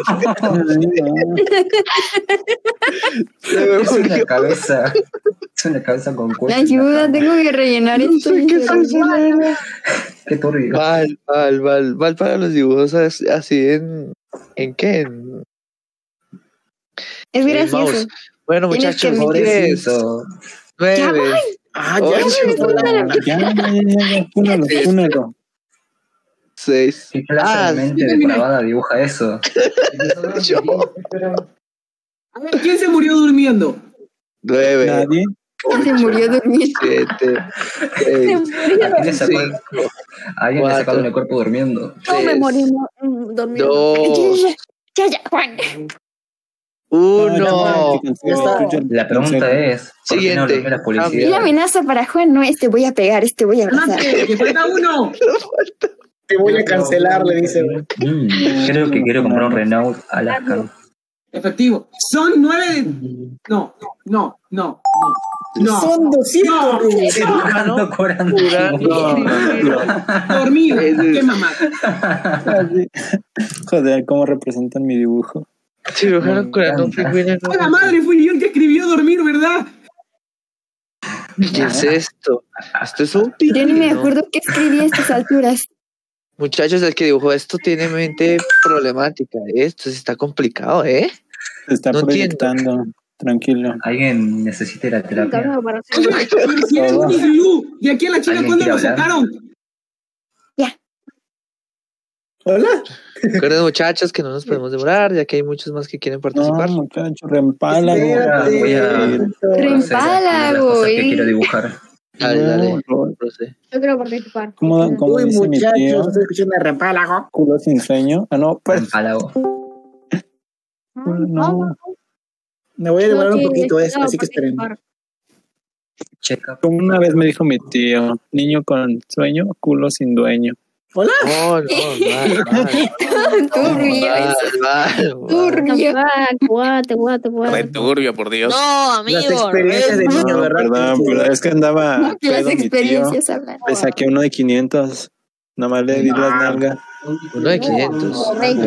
Se me Es murió. una cabeza. Es una cabeza con cuello. Ayuda, tengo que rellenar esto. Qué turbio. Mal, mal, mal, mal para los dibujos as- así en... ¿En qué? En, Es en gracioso. mouse. Bueno, Tienes que muchachos, diez, Pobrecito. nueve, Ah, ya, ocho, Ya, ya, ya, ya, fúnalo, fúnalo. seis. ¿Qué clase Ah, de mente sí, mira. depravada dibuja eso? Yo. A ver, ¿quién se murió durmiendo? nueve, Nadie. ¿Quién se murió durmiendo? siete, seis, ¿A quién le sacó el- cinco, a alguien le sacaron cuatro, el cuerpo durmiendo? No me tres, morí. no, mm, dormido. Dos. Ya, ya, Juan. Uno. La pregunta es, ¿por qué no Siguiente. le la Y la publicidad? amenaza para Juan no es te voy a pegar, es te voy a abrazar. ¡Que falta uno! Te voy a cancelar, le dice. Mm, creo que quiero comprar un Renault Alaskan. Efectivo. Son nueve de... No, no, no, no. No. Son doscientos. Cirujano curando. Dormido. Qué mamá. Joder, ¿cómo representan mi dibujo? Cirujano curando un pingüino. ¡A la madre! Fui yo el que escribió dormir, ¿verdad? ¿Qué es esto? Esto es un Yo ni me pingüino. acuerdo qué escribí a estas alturas. Muchachos, el que dibujó esto tiene mente problemática. Esto sí está complicado, ¿eh? Se está No proyectando. Tranquilo. Alguien necesita ir a terapia. Oye, pero si eres un iglú. ¿Y aquí a la chica ¿Alguien cuándo quiere lo hablar? sacaron? Hola. Recuerden, muchachos, que no nos podemos demorar, ya que hay muchos más que quieren No, participar. muchacho, reempálago. Espérate. Voy a Reempálago, las cosas que ¿eh? quiero dibujar. Dale, dale. No, procede. Yo quiero participar. ¿Cómo, cómo Uy, dice mi tío? muchachos, estoy escuchando el repálago. Culo sin sueño. Ah, no, pues. Empalago. No. Me voy a demorar un Yo poquito quiero esto, así que esperen. participar. Checa. Como una vez me dijo mi tío, niño con sueño, culo sin dueño. Hola. No, no, mal, mal. Turbio, Mal, mal, mal. turbio. Guate, guate, guate. Re turbio, por Dios. No, amigo. Las experiencias de No, niño, ¿verdad? perdón, perdón, es que andaba Las pedo mi tío. experiencias hablan. Le saqué uno de quinientos. Nada más le di las nalgas. Uno de quinientos.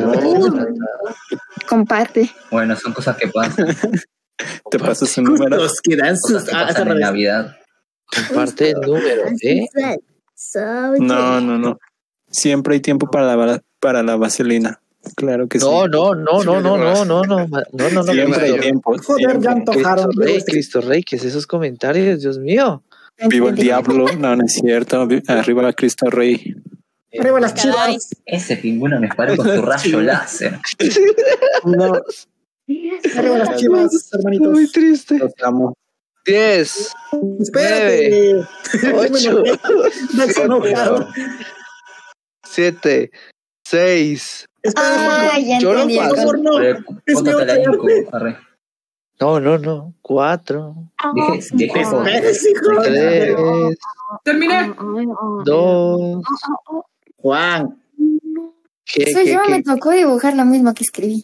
Comparte. Bueno, son cosas que pasan. Te paso su número. Los que dan sus... Cosas que Ah, esa pasan en revés. Navidad. Comparte el número, ¿eh? No, no, no. Siempre hay tiempo para la, va- para la vaselina. Claro que sí. No, no, no, no, no, no, no, no, no, no, no, Siempre hay no. tiempo. Joder, ya siempre. antojaron. Cristo Rey, Cristo Rey, ¿qué es esos comentarios? Dios mío. Viva el diablo. No, no es cierto. Vi- Arriba Cristo Rey. Arriba las chivas. Ese pingüino me disparó con su rayo láser. No, Arriba las chivas, hermanitos. Muy triste. los amo. Diez, Espérate. ocho, Max enojado. siete, seis. Espera, Ah, ya Yo no entendí. paso. por favor, no. Pero, Es mi póntate la ocho. inco, arre. No, no, no. Cuatro, Dije, dije eso. Espérate, hijo. tres, Terminé. dos. Juan. ¿Qué, Eso qué, yo qué? me tocó dibujar lo mismo que escribí.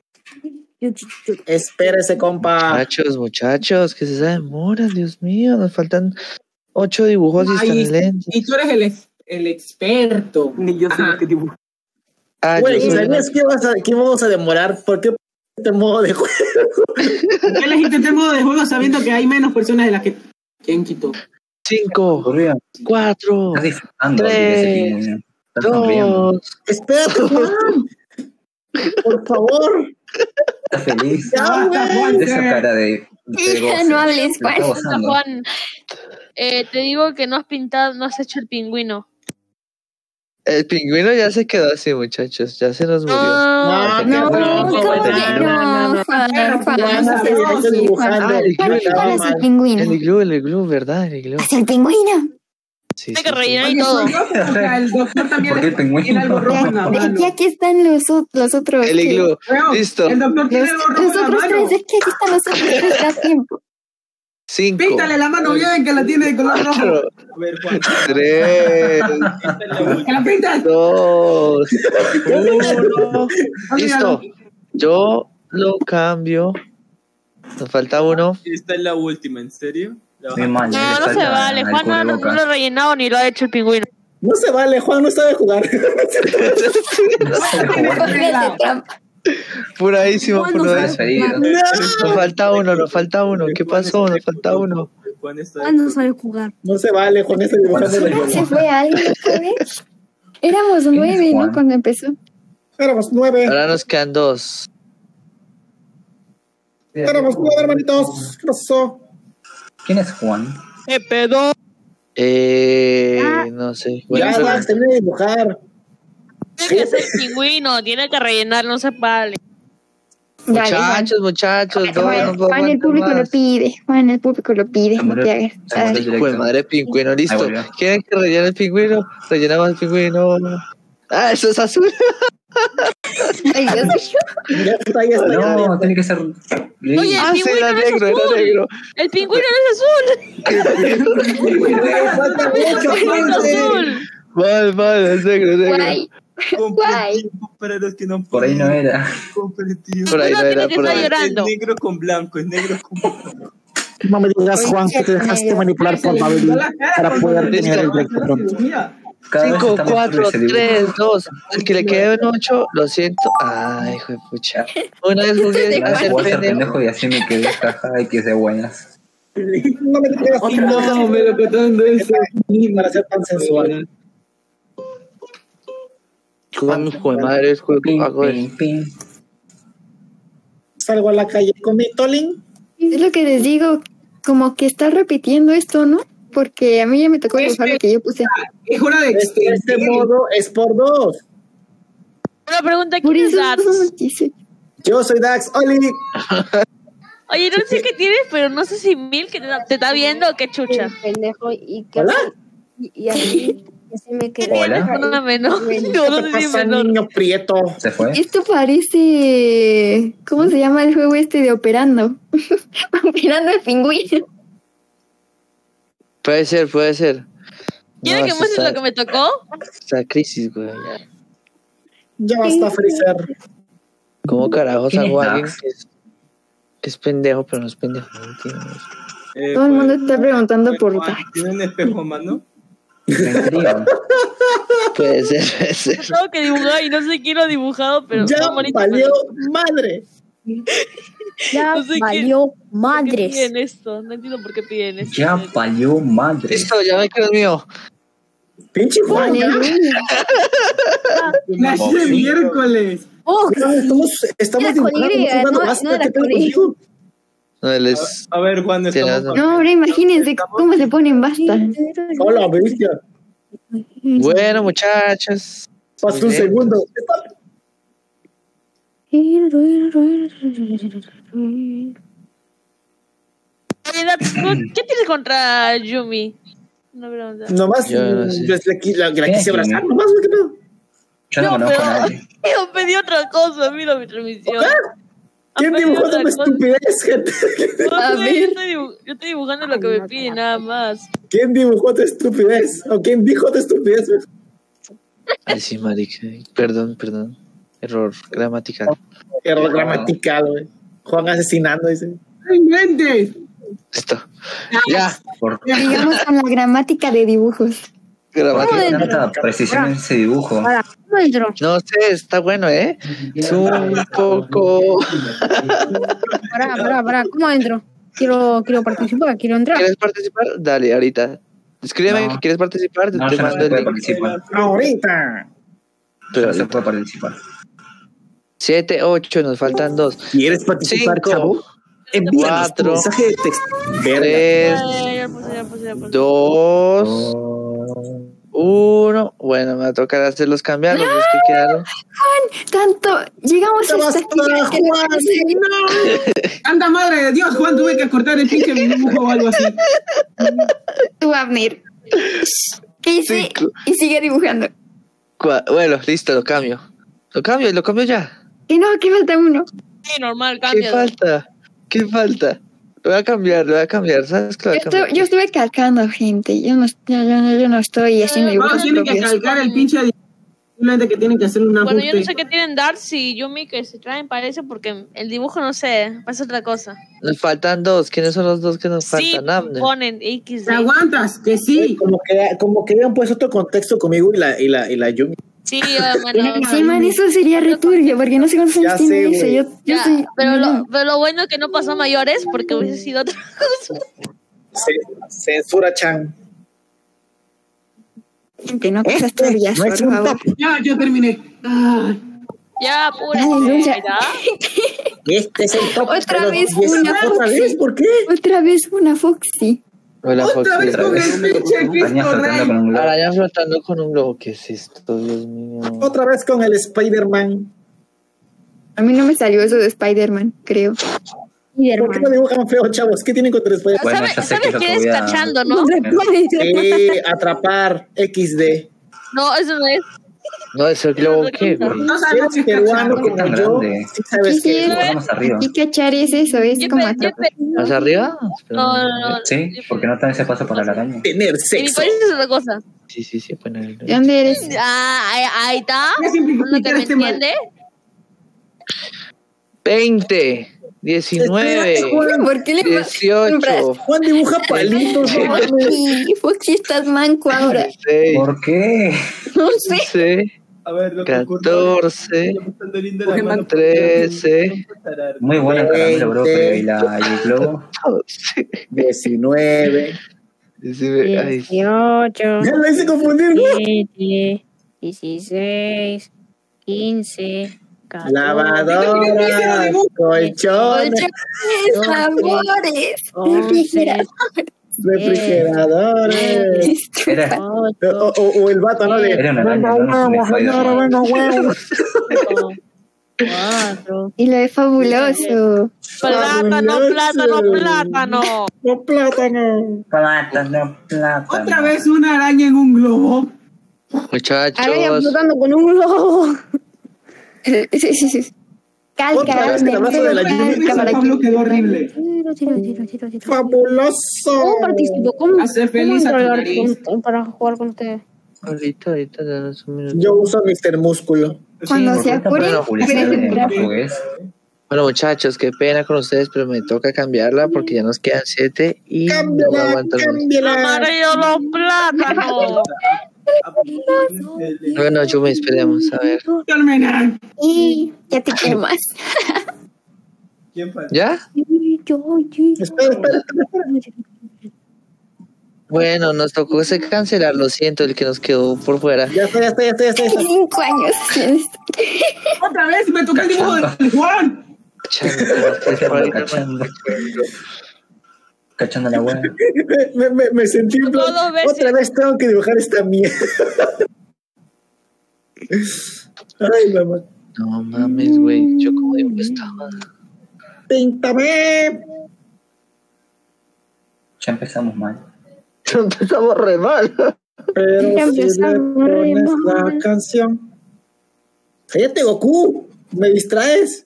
Espérese, compa. Muchachos, muchachos, que se demoran, Dios mío. Nos faltan ocho dibujos y Ay, están lentos. y tú eres el, ex- el experto. Ni yo sé lo que dibujo. Ah, yo Güey, soy- ¿sabías que, vas a, que vamos a demorar? ¿Por qué este modo de juego? Yo les intenté el modo de juego sabiendo que hay menos personas de las que... ¿Quién quitó? Cinco, cuatro, Estás disfrutando de ese tres, pingüino. Estás sonriendo. dos. Espérate, Juan. Por favor. Estás feliz. Ya, güey. De esa cara de. de Hija, goce. no hables, Te está Juan. gozando. Juan, eh, te digo que no has pintado, no has hecho el pingüino. El pingüino ya se quedó así, muchachos. Ya se nos murió. No, No, no, ¿cómo no, que no, no? Juan, Juan, Juan, no seas Juan, así, dibujando. Juan. Ah, el Juan, glue, ¿cuál el es el glue. pingüino? El iglú, el iglú, ¿verdad? El iglú. ¿Es el pingüino? Sí, hay sí, que sí. rellenar y Oye, todo. soy yo, o sea, el doctor también ¿Por qué el pingüino? tiene algo rojo en la De mano. aquí aquí están los, o- los otros. El que- iglú. Weón, Listo. El doctor tiene Los, algo rojo los en la otros mano. tres, de aquí aquí están los otros tres, da tiempo. Cinco, Píntale la mano bien que la tiene de color rojo. cuatro, A ver, Juan. tres, Que la pintas. dos, uno. Olvídalo. Listo. Yo lo cambio. Nos falta uno. Esta es la última, ¿en serio? La Muy mal. No, le no se falta vale. al Juan no, no, no cubrebocas. lo ha rellenado ni lo ha hecho el pingüino. No se vale, Juan no sabe jugar. Póngase trampa. Puradísimo, ¿Cuándo puradísimo. Despedido. Nos falta uno, nos falta uno. ¿Qué pasó? Nos falta uno. Juan está ¿Cuándo sabe jugar? No se vale, Juan está dibujando la Se fue alguien, ¿sabes? Éramos nueve, ¿no? Juan? Cuando empezó. Éramos nueve. Ahora nos quedan dos. Éramos nueve, hermanitos. ¿Qué pasó? ¿Quién es Juan? ¿Qué pedo? Eh, no sé. Bueno, Ya, Max, termina de dibujar. Tiene que ser pingüino, tiene que rellenar, no se vale. Dale, Juan. muchachos, muchachos, no, Juan, no puedo Juan, el aguantar público lo más. pide. Juan, el público lo pide. Se No murió- te hagas. se murió Ay, el directo. Pues madre pingüino, Ahí listo. volvió. ¿Quieren que rellene el pingüino? Rellenamos el pingüino. Ah, eso es azul. Ay, Dios mío. Ya está, ya está. No, tiene que ser. Oye, Ah, el sí, pingüino era no es negro, era azul. negro. El pingüino no es azul. Falta El mucho, pingüino es gente. azul. Vale, vale, es negro, es negro. Guay. Guay. Para los que no Por ahí no era. competitivo. Por ahí Tú no no era, tienes que por estar ahí. llorando. Es negro con blanco, es negro con blanco. No me digas, Juan, que te dejaste manipular por Babel para poder tener el directo pronto. Cada vez cinco, está más cuatro, ese dibujo. tres, dos. El que le quede en ocho, lo siento. Ay, hijo de pucha. Una vez jugué a Ah, hacer voy a ser pendejo. pendejo y así me quedé jaja y que es de buenas. No me digas así, No, me lo contando eso. para ser tan sensual. Con hijo de madre, hijo de Pin, hago eso. pin, pin. Salgo a la calle con mi Tolin. Es lo que les digo, como que está repitiendo esto, ¿no? Porque a mí ya me tocó dibujar lo que yo puse. Es hora de Es que este modo es por dos. Una pregunta, Por ¿quién es eso Dax? dice. Yo soy Dax, Oli. Oye, no sé qué tienes, pero no sé si Mil que te, te está viendo o qué chucha. Pendejo y que Hola. y, y así que se me quedó. Hola. Perdóname, ¿no? No, ¿Qué no te sé si pasa, menor. niño prieto? ¿Se fue? Esto parece... ¿Cómo se llama el juego este de Operando? Operando el pingüino. Puede ser, puede ser. ¿Quieres No, que sí muestres está- lo que me tocó? Está crisis, güey. Ya basta, Freezer. ¿Cómo carajos ¿Quién es hago a alguien Dax? que es, que es pendejo, pero no es pendejo? No entiendo eso. Eh, Todo el mundo pues, está preguntando por Juan, Dax. ¿tiene un espejo, mano? ¿En serio? Puede ser, puede ser. Tengo que dibujar y no sé quién lo ha dibujado, pero Ya está bonito, valió pero- madre. Ya No sé qué- valió ¿Por qué madres. piden esto? No entiendo por qué piden esto. Ya valió madre. Listo, ya me quedo el mío. Pinche Juan. ya. Aleluya. Clase de Boxing. miércoles. Oh, Ya, Estamos, estamos Era con dibujando, Y, estamos dando no- basta, no era ¿qué pedo con Y. contigo? No, él es... A ver, Juan, Tienes estamos... razón. No, ahora imagínense cómo se ponen basta. Hola, bestia. Bueno, muchachos. Pasa un Muy bien. segundo. Oye, Dax, ¿qué tienes contra Yumi? Una pregunta. Nomás, Yo no sé. yo la, qui- la, la ¿Qué? quise abrazar, nomás, güey, ¿qué pedo? Yo no, No, conozco pero- a nadie. Yo pedí otra cosa, mira mi transmisión. ¿Quién Ah, pero dibujó otra tanta cosa. estupidez, gente? No A sé, ver. yo estoy, dibu- yo estoy dibujando lo que me piden, nada más. ¿Quién dibujó tu estupidez? ¿O quién dijo tu estupidez? Ay, sí, marica. Perdón, perdón. Error gramatical. Error gramatical, güey. Juan asesinando, dice. ¡No inventes! Listo. Ya. Por Digamos con la gramática de dibujos. ¿Por Gramática. qué tanta precisión en ese dibujo? Ahora, ¿cómo entro? No sé, está bueno, ¿eh? Es un poco... Pará, pará, pará, ¿cómo entro? Quiero, quiero participar, quiero entrar. ¿Quieres participar? Dale, ahorita. Escríbeme No. que quieres participar, te No, te ya no mando se el puede link. participar. Ahorita. Pero No se puede participar. siete, ocho, nos faltan dos. ¿Quieres participar, Cinco, chavo? Envíanos tu cuatro, mensaje de texto. tres, Ay, ya puse, ya puse, ya puse. dos, uno. Bueno, me va a tocar hacer los cambios, los dos que quedaron. Tanto, llegamos Ya hasta basta, aquí. Juan. ¡Anda madre de Dios, Juan! Tuve que cortar el pinche dibujo o algo así. Tú, Abner. ¿Qué hice? Cinco. Y sigue dibujando. Cua- Bueno, listo, lo cambio. Lo cambio, lo cambio ya. Que no, que falta uno. Sí, normal, ¿Qué cambia. falta? ¿Qué falta? Lo voy a cambiar, lo voy a cambiar. ¿Sabes qué? Lo Yo, voy a cambiar. estuve, yo estuve calcando, gente. Yo no, yo, yo, yo no estoy haciendo Vamos, dibujos tienen que propios. calcar el pinche dibujo. Simplemente que tienen que hacer un Bueno, ajuste. yo no sé qué tienen Darcy y Yumi que se traen, parece, porque el dibujo no sé, pasa otra cosa. Nos faltan dos. ¿Quiénes son los dos que nos Sí, faltan? Abner. ponen X. ¿Te aguantas? Que sí. Como que, como que habían puesto otro contexto conmigo y la, y la, y la Yumi. Sí, hermano. Sí, man, eso sería returbio, porque no sé cuántos años Ya tiene sé, eso. güey. Yo, yo Ya, soy... pero, no, lo, pero lo bueno es que no pasó a mayores porque hubiese sido otra cosa. Se- Censura Chan. gente, no cosas turbias, No por es un favor. top. Ya, yo terminé. Ah, Ya, pura. Aleluya. Este es el top. Otra de los vez diez. una ¿Otra Foxy. vez? ¿Por qué? Otra vez una Foxy. Hola, otra Foxy, vez otra con vez. el pinche Cristo Araña flotando Rey. con un globo. Araña flotando con un globo. ¿Qué es esto, Dios mío? Otra vez con el Spider-Man. A mí no me salió eso de Spider-Man, creo. ¿Por qué no dibujan feo, chavos? ¿Qué tienen contra el Spider-Man? Bueno, ¿Sabes ya sé sabes que es lo quién que es voy a- cachando, no? Sí, atrapar, equis de. No, eso no es. No, ¿es el globo qué, güey? No sabemos Si si eres peruano ¿Por qué como tan yo, grande? sí sabes Sí, que sí. Vamos arriba. ¿Y cachar es eso? Es como Yepe, atrapar. yepe. ¿Más arriba? No, no, no. Sí, porque no también se pasa para la araña. tener En mi sexo. país es otra cosa. Sí, sí, sí, bueno. ¿De dónde eres? Ah, ahí, ahí está. Ya siempre Uno que explicar me este mal. entiende. veinte, diecinueve, ¿Por qué le dieciocho, Juan dibuja palitos. no mames. Foxy, Foxy, estás manco ahora. dieciséis, ¿Por qué? No sé. quince, A ver, lo que catorce, Coge mano. trece, Muy buena para mí, bro, pero ¿y, la, y el globo? diecinueve. diecinueve, ay, dieciocho, Ya lo hice confundir. diecisiete, dieciséis, quince, catorce. Lavadoras, colchones, Colchones, sabores, once, refrigeradores. Era, O, o- o el vato, ¿no? De, era una araña, no, no es un Spider-Man. cuatro, Y lo es fabuloso. Plátano, plátano, plátano. No, plátano. Plátano, plátano. Otra vez una araña en un globo. araña muchachos. flotando con un globo. Sí, sí, sí. Calca, Otra vez el abrazo de la Yumi. Esa Pablo quedó horrible. Tiro, tiro, tiro, tiro, tiro. Fabuloso. ¿Cómo participo? ¿Cómo, Hace cómo feliz a entro tu al nariz. con- para jugar con ustedes? Ahorita, ahorita, danos un minuto. Yo uso mister Músculo. Cuando ¿Por se qué está apure, poniendo la publicidad espérense. en portugués? Bueno, muchachos, qué pena con ustedes, pero me toca cambiarla porque ya nos quedan siete y no Cámbiala, aguanto más. cámbiala. Amarillo los plátanos. Bueno, Yumi, esperemos, a ver. Terminar. Y ya te quemas. ¿Quién falta? ¿Ya? Yo, yo, Espera, espera, espera. Bueno, nos tocó se cancelar, lo siento, el que nos quedó por fuera. Ya está, ya está, ya está, ya está. ya está. Cinco años haciendo esto. Otra vez me toca el dibujo de Juan. Cachando. Cachando la hueá. Me, me, me sentí en plan, Dos veces. otra vez tengo que dibujar esta mierda. Ay, mamá. No mames, güey, yo como digo estaba. Píntame. Ya empezamos mal. Empezamos re mal. Pero Ya si le empezamos re pones la mal. canción. Cállate, Goku. Me distraes.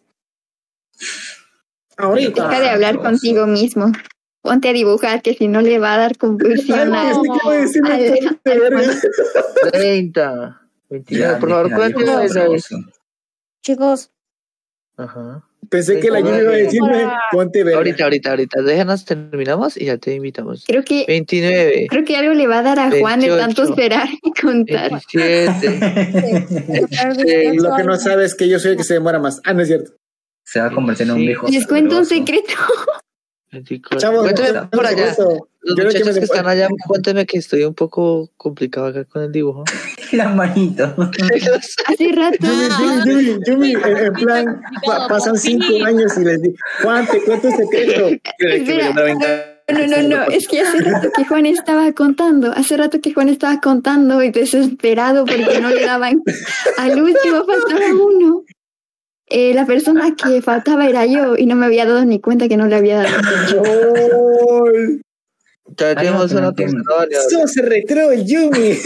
Ahorita. Deja de hablar contigo mismo. Ponte a dibujar, que si no le va a dar convulsión Ay, a- es que acabo de decir al- un de verga. treinta, veintinueve, Ya, por favor, dejen a ¿cuánto dibujar, es ahí? sabroso. chicos, Ajá. Pensé que la Yumi iba a decirme, ponte verga. Ahorita, ahorita, ahorita, déjanos, terminamos y ya te invitamos. Creo que, veintinueve, creo que algo le va a dar a Juan de tanto veintiocho, esperar y contar. veintisiete, Y lo que no sabes es que yo soy el que se demora más. Ah, no es cierto. Se va a convertir en un viejo. Les cuento un sabroso. secreto. veinticuatro. Chavos, Cuénteme no, por no, allá. eso. Los Yo creo que muchachos me que demoro. están allá, cuénteme que estoy un poco complicado acá con el dibujo. Las manitos. Hace rato. Yumi, Yumi, Yumi, en, en plan, pa- pasan cinco años y les digo, Juan, te cuento un secreto. Espera, no, no, no, es que hace rato que Juan estaba contando, hace rato que Juan estaba contando y desesperado porque no le daban, al último faltaba uno. Eh, la persona que faltaba era yo y no me había dado ni cuenta que no le había dado. Ay, Ya tenemos no, una no entiendo. persona. eso se recreó el Yumi.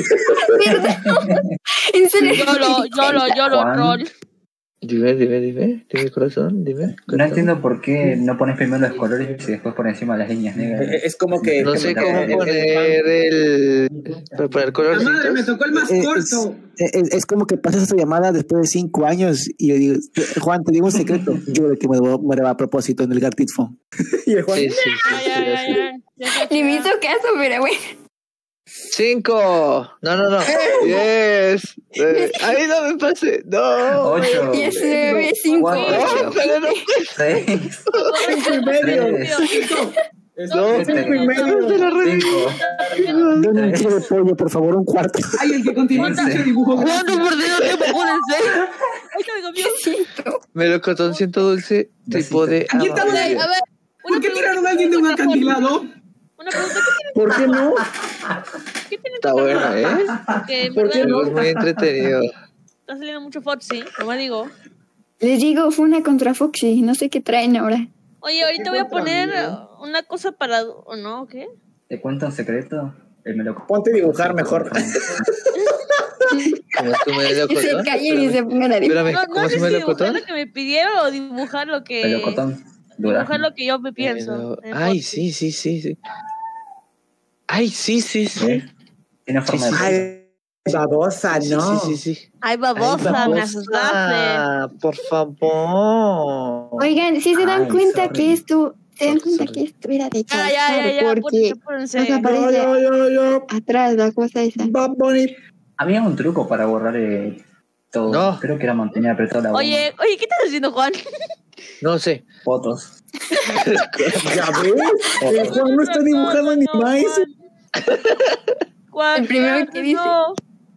En serio. Yo lo, yo lo, yo lo, Juan. rol. Dime, dime, dime, dime corazón, dime. No entiendo por qué no pones primero los colores y después por encima las líneas negras. Es como que. No que sé me- cómo el- el- poner el... Para poner La madre me colorcitos. tocó el más Es, corto. es- es como que pasas esta llamada después de cinco años y yo digo, Juan, te digo un secreto. Yo de que me muero a propósito en el Gartit Phone. Y el Juan. Sí, sí, sí, Ay, sí, ay, sí. ay, ay. Ni me hizo caso, pero bueno. Cinco. No, no, no. Diez. Eh, Ahí no me pasé. No. Ocho. diez, nueve, cinco, Cuatro. ocho. Pero no. Seis. Cinco y medio. Tres. No, Siete. cinco y medio. Cinco. Dame un kilo de pollo, por favor, un cuarto. Ay, el que continúa el pinche dibujo. ¿Cuánto perdido tiempo? Apúrense. Ay, que me comió. Melocotón siento dulce, tipo de... Aquí estamos. A ver, a ver. ¿Por Una qué pregunta. tiraron a alguien de un acantilado? Una pregunta, ¿qué tiene ¿Por qué no? ¿Qué tiene Está bueno, ¿eh? que en ¿Por qué verdad no? Es muy entretenido. está saliendo mucho Foxy? No digo. Les digo, fue una contra Foxy, no sé qué traen ahora. Oye, ahorita voy a poner una cosa para... ¿O no? ¿Qué? ¿Te cuento un secreto? El melocotón. Ponte a dibujar mejor. ¿Cómo es tu Que se melocotón? callen y se pongan a dibujar. Espérame, No, ¿cómo no es sé un si dibujar melocotón? lo que me pidieron o dibujar lo que... Melocotón. Dibujar Durazno. lo que yo me pienso. Melo- Eh, Ay, sí, sí, sí, sí. Ay, sí, sí, sí. ¿Ves? Tiene forma de Ay, babosa, Sí, no. sí, sí, sí. Ay, babosa, me asustaste. Ah, por favor. Oigan, si se dan Ay, cuenta sorry. que esto, se dan Sorry, cuenta sorry. que esto era de Ya, ya, ya, calzar, ya, porque apúrense, nos apúrense. aparece Yo, yo, yo, yo. atrás la cosa esa. Bad Bunny. Había un truco para borrar eh, todo. No. Creo que era mantener apretado la bomba. Oye, oye, ¿qué estás haciendo, Juan? No sé. Fotos. ¿Ya ves? El Juan no está dibujando ni más. Juan, El primero ¿qué que dice. haces?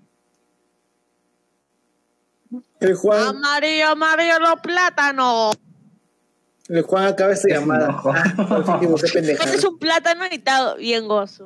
El Juan, Amarillo, amarillo, los plátanos. el Juan acaba esta Es un llamada. ojo. Ah, por fin dibujé Este pendejada. es un plátano y está bien gozo.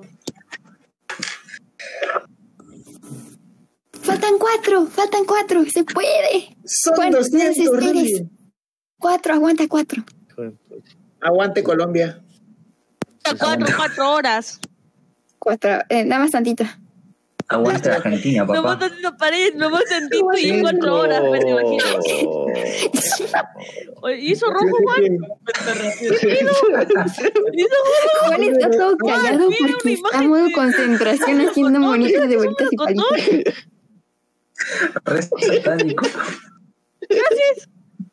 Faltan cuatro, faltan cuatro, se puede. Son Juan, no doscientos, desesperes. Rili. Cuatro, aguanta cuatro. Aguante Colombia. Cuatro, cuatro horas. Cuatro, eh, nada más tantito. Aguante Argentina, No más papá. tantito pared, no más tantito y cuatro horas, pues, ¿te imaginas? Oye, ¿y eso rojo, Juan? ¿Qué hizo? ¿Hizo rojo? Juan está todo Juan, callado mira porque una está imagen en modo de- concentración haciendo monitos de vueltas y palitos. Resto satánico. Gracias.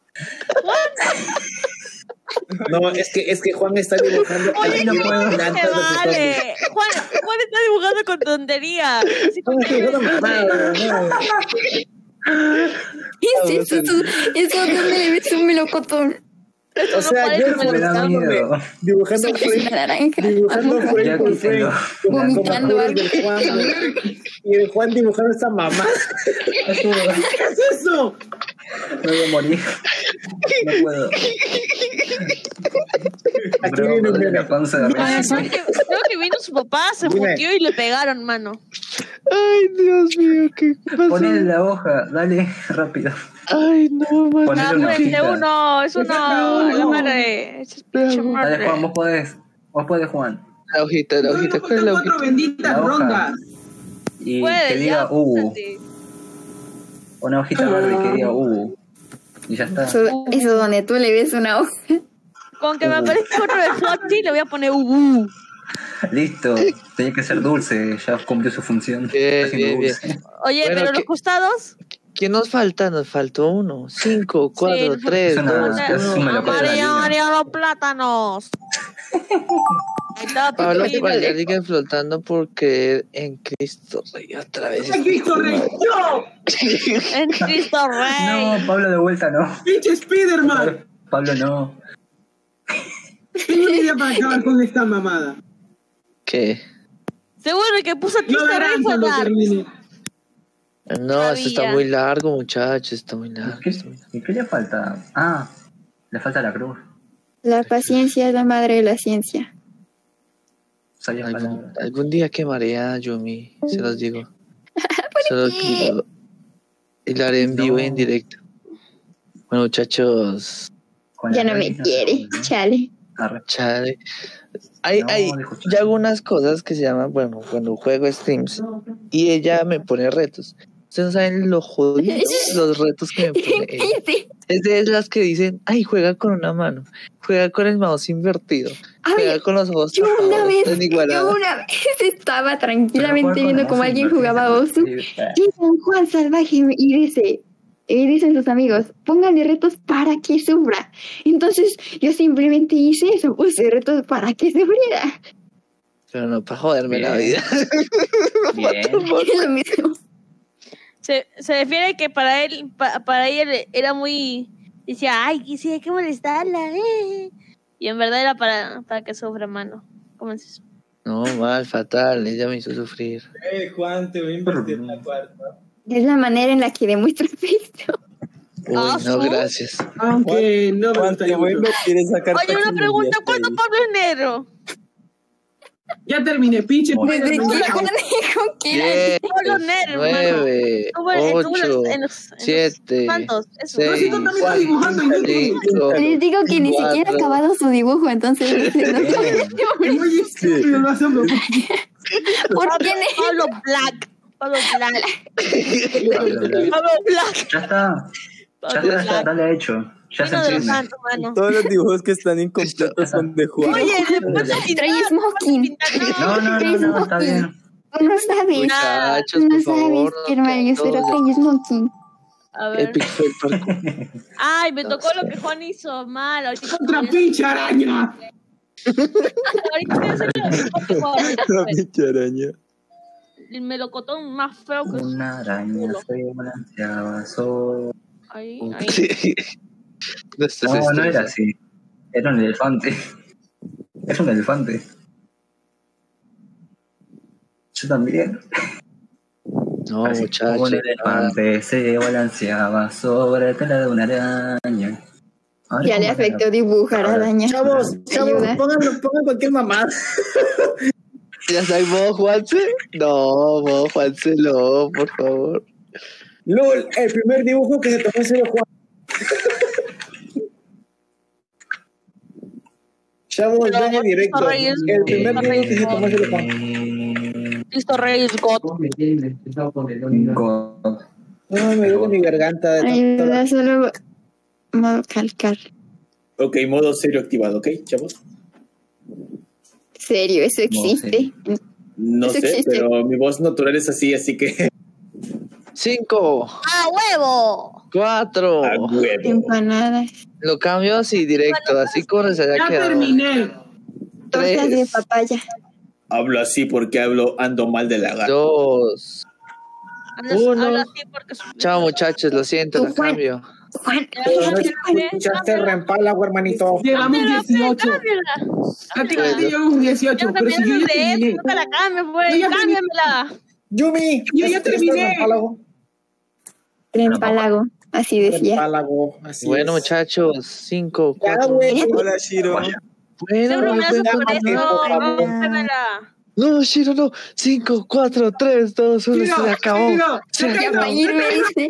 No, es que, es que Juan está dibujando. Oye, al no tiro puedo. delante Se de los vale. Juan, Juan está dibujando con tontería. Así Juan está dibujando mamada, no. ¿Qué es eso? Eso dónde le ves un melocotón. Esto O no sea, parece yo Me da esforzándome, miedo. dibujando Es frame, una naranja. dibujando frame por frame, Ya como- como Vomitando apuros algo. del Juan, güey. Y el Juan dibujando esta mamá. ¿Qué es eso? Me voy a morir. No puedo. Aquí Bro, viene me un duele meme. la panza de Creo risa. que, creo que vino su papá, se Dime. mutió y le pegaron, mano. Ay, Dios mío, ¿qué pasó? Ponle la hoja, dale, rápido. Ay, no, man. Ponle Ah, una apúrense, hojita. uno, es uno, la madre. Ese es pinche Dale, madre. Juan, vos podés. Vos podés, Juan. La hojita, la No, hojita, no, ¿cuál es la cuatro hojita? benditas La hoja. rondas. Y que Puedes, diga ya, U. apúrate. Una hojita verde que diga U. Y ya está. Eso, eso donde tú le ves una hoja. Con que me aparezca otro de Floxy, le voy a poner Ubu. Listo. Tenía que ser dulce. Ya cumplió su función. Bien, Haciendo bien, bien. dulce. Oye, Bueno, pero ¿qué- los costados. ¿Qué nos falta? Nos faltó uno. Cinco, cuatro, nos tres, Es una- dos, es uno. un melocotón. Amarillo, amarillo, los plátanos. Ahí está, Pablo Pepino. Payá sigue flotando por creer en Cristo Rey otra vez. ¡Ay, Cristo Rey! ¡Yo! En Cristo Rey. No, Pablo de vuelta no. ¡Pinche Spiderman! Pablo no. Tengo una idea para acabar con esta mamada. ¿Qué? Seguro el que puso No Cristo Rey verán fue cuando Dark. termine. No, esto está Sabía. muy largo, muchachos. Está muy largo. ¿Qué, ¿Y qué le falta? Ah, le falta la cruz. La paciencia es la madre de la ciencia. Sabías Algún, palabras. algún día quemaré a Yumi, se los digo. Se los digo. Y lo haré en vivo y en directo. Bueno, muchachos. Con Ya la no me Rey quiere, se puede, ¿no? chale. Arre. Chale. Hay, No, hay, dijo yo hago unas cosas que se llaman, bueno, cuando juego streams y ella me pone retos. Ustedes no saben lo jodidos los retos que me pone ella. Sí. Es de las que dicen, ay, juega con una mano, juega con el mouse invertido, Ay, juega con los ojos Yo una tapados, vez, en igualada. yo una vez estaba Pero tranquilamente jugar con viendo el cómo mouse alguien invertido, jugaba a Osu. sí, Llega un Juan salvaje y dice, y dicen sus amigos, pónganle retos para que sufra. Entonces yo simplemente hice eso, puse retos para que sufriera. Pero no para joderme la Bien. vida. Bien. Es lo mismo. Se, se refiere que para él, pa- para ella era muy... Decía, ay, que sí, hay que molestarla, eh. Y en verdad era para, para que sufra, mano. ¿Cómo es eso? No, mal, fatal, ella me hizo sufrir. Eh, Juan, te voy a invertir en la cuarta. Es la manera en la que demuestra afecto. Uy, Ah, no, ¿sí? gracias. Aunque no me Juan, gustaría te voy a mucho. invertir en sacar Oye, una páginas pregunta, de ¿cuándo Excel. Pablo es negro? Ya terminé, pinche Desde que Spiderman. Juan dijo que era Diez, Pablo negro, nueve, Estuvo en- estuvo en los- ocho, en los- en los siete, santos, eso. seis, No, si tú también estás dibujando en YouTube. cinco, Les digo que ni cuatro. siquiera ha acabado su dibujo, entonces no Muy estúpido, no se preocupen. ¿Por qué ne- Pablo Black. Pablo Black. Pablo Black. Ya está. Ya está, ya está, le he hecho. Ya se entiende. Todos los dibujos que están incompletos son de Juan. Oye, después de Trae smoking. No, no, no, no, está bien. No sabes. Muchachos, no por sabes, favor, hermano, pero trae smoking. A ver. Epic Fail Parkour. Ay, me tocó lo que Juan hizo mal. Ahorita ¡Otra pinche araña! Ahorita voy a hacer lo que Juan hizo. La pinche araña. El melocotón más feo que Una araña se balanceaba sobre... Ahí, ahí. Sí. No, esto es No, no esto, era ¿sí? así. Era un elefante. Es un elefante. Yo también. No, Así, muchachos. un elefante se balanceaba sobre la tela de una araña. Ahora, Ya le ¿cómo afectó era? dibujar araña. Chavos, chavos, Ayuda. pongan, pongan cualquier mamá. ¿Ya está en modo Juanse? No, modo Juanse, no, por favor. Lul, el primer dibujo que se tomó en serio Juan. Chavos, Pero, ven en directo. Reyes, El primer Reyes, dibujo que se tomó en serio Juan. Listo, Reyes God. God. No, me duele mi garganta de tanto. Ayuda, solo modo calcar. Ok, modo serio activado, ¿ok, chavos? Serio, eso existe. No Eso sé, existe. pero mi voz natural es así, así que... Cinco, ¡A huevo! cuatro. A huevo. Empanadas. Lo cambio así directo, así como se haya ¡Ya quedado. terminé! Tortas de Tres, papaya. Hablo así porque hablo, ando mal de la garganta. dos. Hablas- Uno. habla así porque su- Chao, muchachos, lo siento, Tú, lo Juan. cambio. Juan, No escuchaste el reempálago, hermanito. Llevamos dieciocho. Cámbiala. Prácticamente llevamos dieciocho, Ya pero si yo cambiaron ya de eso, terminé. no te la cambies, pues. Yo ya terminé. Cámbiamela. Yumi, Yo ya ¿este es terminé. el reempálago? Reempálago. Así decía. Reempálago, así Bueno, es. muchachos, cinco, Ya, cuatro. güey. Hola, Shiro. Bueno, Seguro me me haces pueden por poner- eso. favor. Cámbiamela. No, Shiro, no. cinco, cuatro, tres, dos, uno, Shiro, se acabó. Shiro, Se ya Ya acabó. para irme, dice.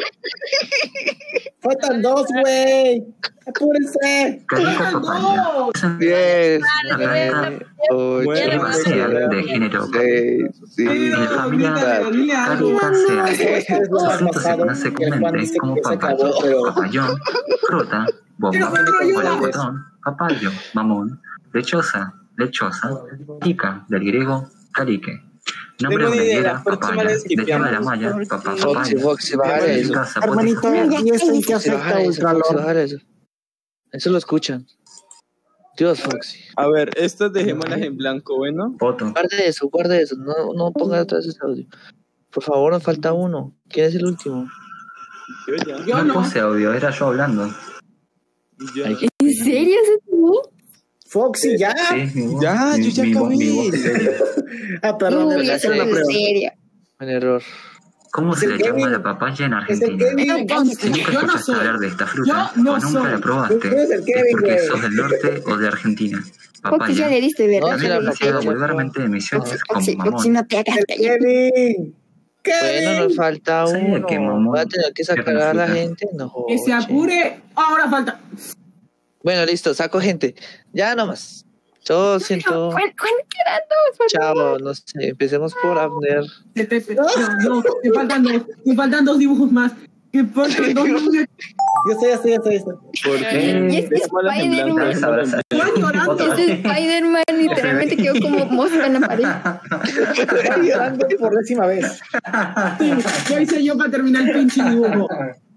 Faltan dos, güey. Apúrense. Qué rico papaya. Diez, La nueve, planta ocho, Bueno, herbácea de género seis, en cinco, la familia Grítale, dile algo. Caricaceae. Esto Su es lo fruto se pasado, conoce y el Juan comúnmente dice como que se papayo, acabó, pero... papayón, fruta, bomba, Pero, pero, melocotón, papayo, mamón, lechosa, lechosa, tica, del griego, calique. Nombre de Tengo una una idea, higuera, la próxima papaya, vez que de toda la veamos. malla, papá, Foxy, papaya. Foxy, bajar eso. Casa, Hermanito, potes, ¿y esto en qué Foxy, afecta bajar eso, Foxy, Ultralord? bajar eso. Eso lo escuchan. Dios, Foxy. A ver, estas dejémoslas en blanco, bueno. Foto. Guarde eso, guarde eso. No, no ponga otra vez ese audio. Por favor, nos falta uno. ¿Quién es el último? Yo ya. Yo No no. puse audio, era yo hablando. Ya. Ay, ¿En serio se tuvo? Foxy, ya. Sí, mi voz, Ya, mi- yo ya mi voz- acabé. mi voz seria. Ah, perdón, Uy, era eso una es prueba. serio. un error. ¿Cómo se Es le el llama Kevin. la papaya en Es el Argentina? Kevin. No, Si conste, nunca yo no escuchaste soy. hablar de esta fruta Yo no o nunca soy. la probaste, Tú eres el es Kevin, porque güey. sos del norte o de Argentina. Foxy ya Papaya, le diste, ¿verdad? No, sí, también la conocida papaya. vulgarmente en Misiones como Foxy, Foxy, mamón. no te hagas El callar. Kevin. Bueno, Kevin. nos falta Sí, uno. qué mamón. Voy a tener que sacar Qué a la fruta. gente. No, Que se che. apure. Ahora falta. Bueno, listo, saco gente. Ya nomás. Yo siento. ¿Cuán- ¿Cuándo quedan dos? Por Chao, favor? no sé. Empecemos por Abner. Te- te- te- No, no, te faltan dos. Te faltan dos dibujos más. Que faltan dos dibujos. Yo estoy, ya estoy, ya estoy, ya estoy. ¿Por Y qué? es que Dejémoslas en blanco. Spider-Man, Sabes, ahora sale. Estoy llorando. Otro. este Spider-Man literalmente quedó como mosca en la pared. Estoy llorando por décima vez. Sí, ¿qué hice yo para terminar el pinche dibujo?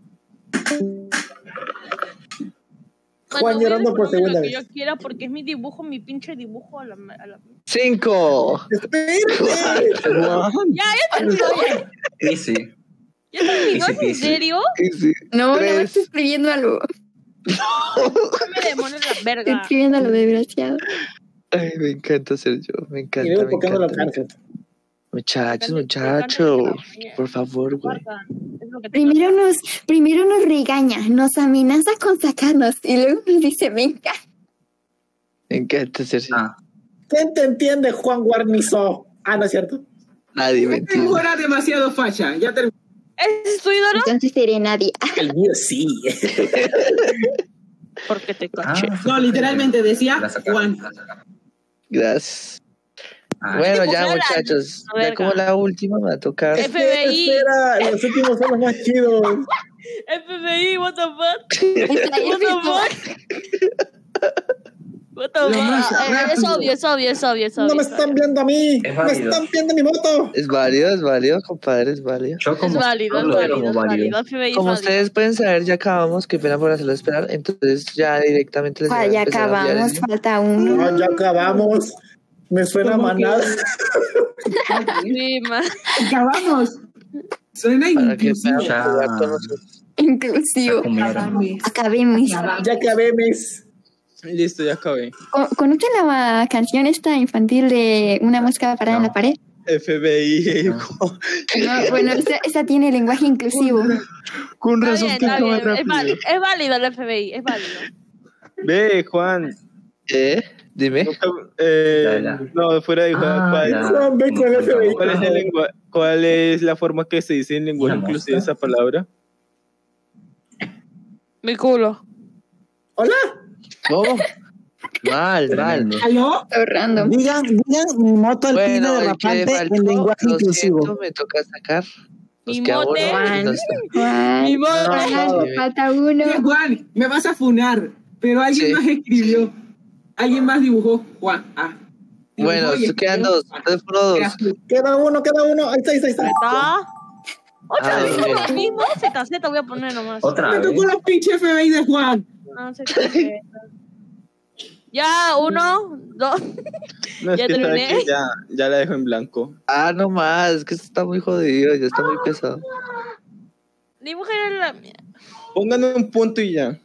Bueno, Juan voy a llorando por poner segunda lo que vez. yo quiera porque es mi dibujo, mi pinche dibujo a la... A la... Cinco. Espérate. Ya, ya terminó, ya. Easy. ¿Ya terminó? Easy ¿En peasy. serio? Sí, No, no Tres. estoy escribiendo algo. No me demonios la Estoy verga. escribiendo algo desgraciado. Ay, me encanta ser yo. Me Y encanta. luego Me tocando la encanta. cárcel. Muchachos, Me encanta muchachos. que la- Por favor, güey. Guarda, es lo que te- Primero nos, primero nos regaña, nos amenaza con sacarnos y luego nos dice, venga. Me encanta ser yo. Ah, ¿Quién te entiende, Juan Guarnizo? Ah, ¿no es cierto? Nadie me Este dibujo entiende. era demasiado facha. Ya terminé. ¿Ese es tu ídolo? Entonces seré nadie. El mío sí. Porque te ah, caché. No, literalmente decía la sacaron, Juan. la sacaron. Gracias. Bueno, ya muchachos, ya como la última me va a tocar. F B I. Espera, los últimos son los más chidos. F B I, what the fuck. What the fuck. What the fuck. Es obvio, es obvio, es obvio, es obvio. No me están viendo a mí. Me están viendo mi moto. Es válido, es válido, compadre, es válido. Es válido, es válido, es válido. F B I Como es válido. ustedes pueden saber, ya acabamos. Qué pena por hacerlo esperar. Entonces ya directamente les voy a Ah, ya empezar a enviar acabamos, el- falta uno. No, ya acabamos. Me suena ¿Cómo manada. Sí, ma. Acabamos. Suena para que inclusivo. puedan jugar con nosotros. Inclusivo. Acabemos. Ya acabemos. Listo, ya acabé. ¿Con- ¿Conocen la canción esta infantil de Una mosca parada en la pared? F B I. No, bueno, esa, esa tiene lenguaje inclusivo. Con Está razón bien, que está acaba bien. Es rápido. válido, es válido el F B I, es válido. Ve, Juan. ¿Eh? Dime. Eh, no, fuera de Juan. Ah, ¿cuál, ya. Juan, ve con el F B I. cuál es el lengua- ¿Cuál es la forma que se dice en lenguaje ¿Una inclusivo mosca? esa palabra? Mi culo. Hola. ¿Cómo? Mal, mal. ¿Aló? Random. Digan, digan mi moto alpina Bueno, el que derrapante faltó, en lenguaje lo inclusivo. siento, me toca sacar. Nos Mi queda mote. uno y no está. Juan, Mi moto. Juan, falta uno. Oye, Juan, me vas a funar, pero alguien Sí. más escribió. Alguien más dibujó. Juan. Ah. Bueno, Dibujó y quedan escribió. dos. Entonces fueron dos. Eras tú. Queda uno, queda uno. Ahí está, ahí está, ahí está. ¿Está? Otra Ah, vez bien. lo mismo. Z, Z voy a poner nomás. Otra Me vez. tocó la pinche F B I de Juan. No sé qué. Ya, uno, dos. No, es Ya que sabe terminé. que ya, ya la dejo en blanco. Ah, no más, es que esto está muy jodido, ya está muy pesado. Dibujen la mía. Pónganme un punto y ya.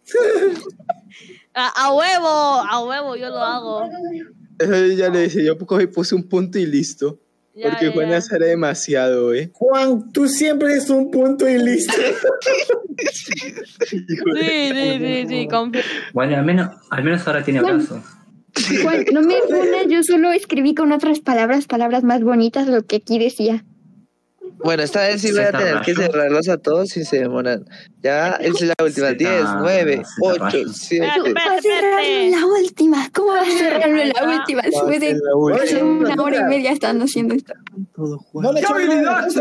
A, a huevo, a huevo, yo lo hago. Eso ya le dije, yo cogí, puse un punto y listo. Ya, Porque ya, Juan ya. hacer demasiado, eh. Juan, tú siempre eres un punto y listo. Sí, sí, sí, sí, confío. Bueno, al menos, al menos ahora tiene Bueno. brazo. Juan, no me funes, yo solo escribí con otras palabras, palabras más bonitas lo que aquí decía. Bueno, esta vez sí voy a Zeta tener que rayo. cerrarlos a todos si se demoran. Ya, es la última. Zeta- diez, nueve, Zeta ocho, rayo. siete. Espérate, Va a espérate, cerrarlo en espérate. la última. ¿Cómo va a cerrarlo en la última? Después de la última. hace una hora y media estando haciendo esto. No le ¡Qué echo habilidad! nada.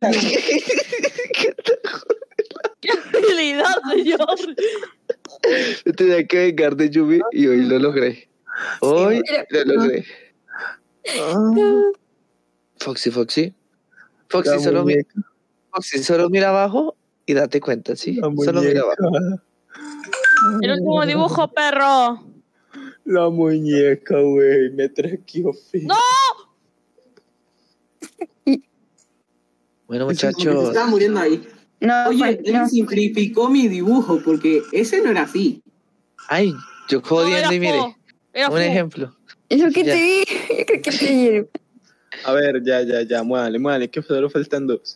¡Qué habilidad, señor! Me tenía que vengar de Yumi y hoy lo logré. Hoy pero- lo logré. Foxy, Foxy. Foxy, La solo mira, muñeca. Foxy, solo mira abajo y date cuenta, ¿sí? La Solo mira muñeca. abajo. El último dibujo, perro. La muñeca, güey. Me traqueó feo. ¡No! Bueno, Se muchachos. estaba muriendo ahí. No, Oye, Juan, él no. simplificó mi dibujo porque ese no era así. Ay, yo No, jodiendo era y mire. fo- era Un fo- ejemplo. Es lo que Ya. te di. Yo creo que te di. A ver, ya, ya, ya. Muévale, muévale. Que solo faltan dos.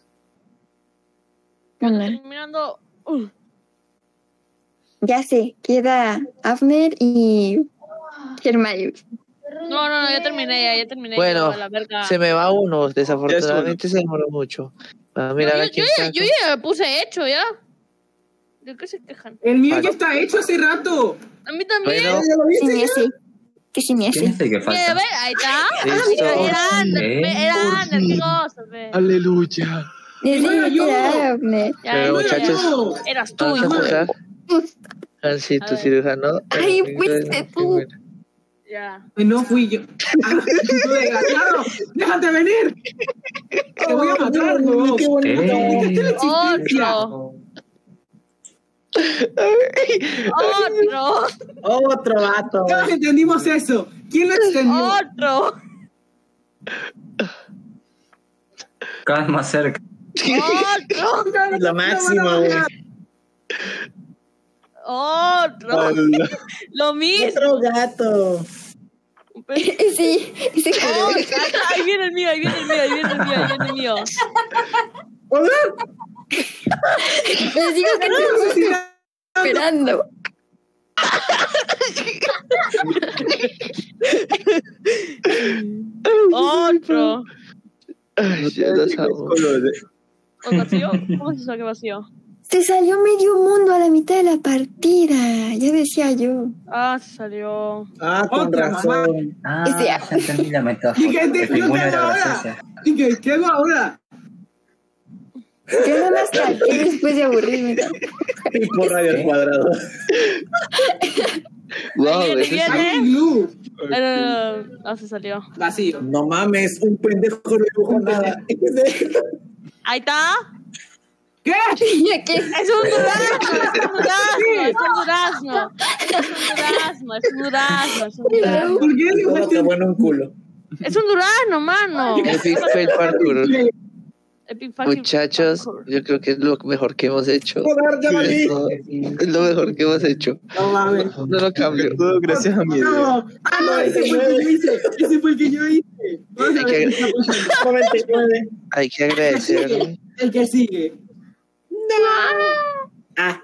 Terminando. Uh, Ya sé, queda Afner y Hermione. No, no, no, ya terminé, ya, ya terminé. Bueno, ya, la verga. se me va uno. Desafortunadamente se demoró mucho. Va a No, mirar yo, a yo quién ya, saco. yo ya me puse hecho, ya. ¿De qué se quejan? El mío Vale. ya está hecho hace rato. A mí también. Bueno, Sí, me hace. Que sí me ¿Quién hace. es el que Mira, falta? ve, ahí está. Listo. Era Ander, Eh, ve, era por Ander, fin. qué cosa, ve. Aleluya. Desde No era que yo. era Afner. Ya, Pero, ya, muchachos, ya. Eras tú, vamos a hijo de... empezar. Jancito, A ver. cirujano. Ay, fuiste tú. Ya. No fui yo. Ah, tú desgraciado. ¡Déjate venir! Te voy a matar, huevón. Qué bonito. Eh, ¿Qué es la existencia? Otro. Otro. Otro vato. Todos entendimos eso. ¿Quién lo extendió? Otro. Cada vez más cerca. Otro. La máxima, güey. Otro. Lo mismo. Otro gato. Sí, ese Oh, color. ahí viene el mío, ahí viene el mío, ahí viene el mío, ahí viene el mío. Hola. Les digo que no estoy esperando. Otro. Ay, ya lo sabemos. ¿O vacío? ¿Cómo se sabe que vacío? Se salió medio mundo a la mitad de la partida. Ya decía yo. Ah, se salió. Ah, con Otra, razón. Ah, Ese- ya entendí la metáfora. Dije, ¿qué El pingüino hago era ahora? graciosa. Dije, ¿qué hago ahora? Yo nada más salté después de aburrirme. Y por radio al cuadrado. Wow, Viene, ese es- viene. Glue. Ah, no, no, no, no, se salió. Vacío. No mames, un pendejo no dibujó nada. Ahí está. ¿Qué? ¿Y qué? Es un durazno, es un durazno, es un durazno. Es un durazno, es un durazno, es un durazno. ¿Por qué Todo dibujaste está bueno un culo. Es un durazno, mano. Epic Fail Parkour. Epic fucking Muchachos, parkour. yo creo que es lo mejor que hemos hecho. Joder, ya valí. Es lo mejor que hemos hecho. No mames. No lo cambio. Todo gracias a mi idea. No, ah, no, ese fue el que yo hice. Ese fue el que yo hice. Vamos a Hay ver que- qué está pasando. noventa y nueve. Hay que El que agradecerle. sigue. El que sigue. Ah,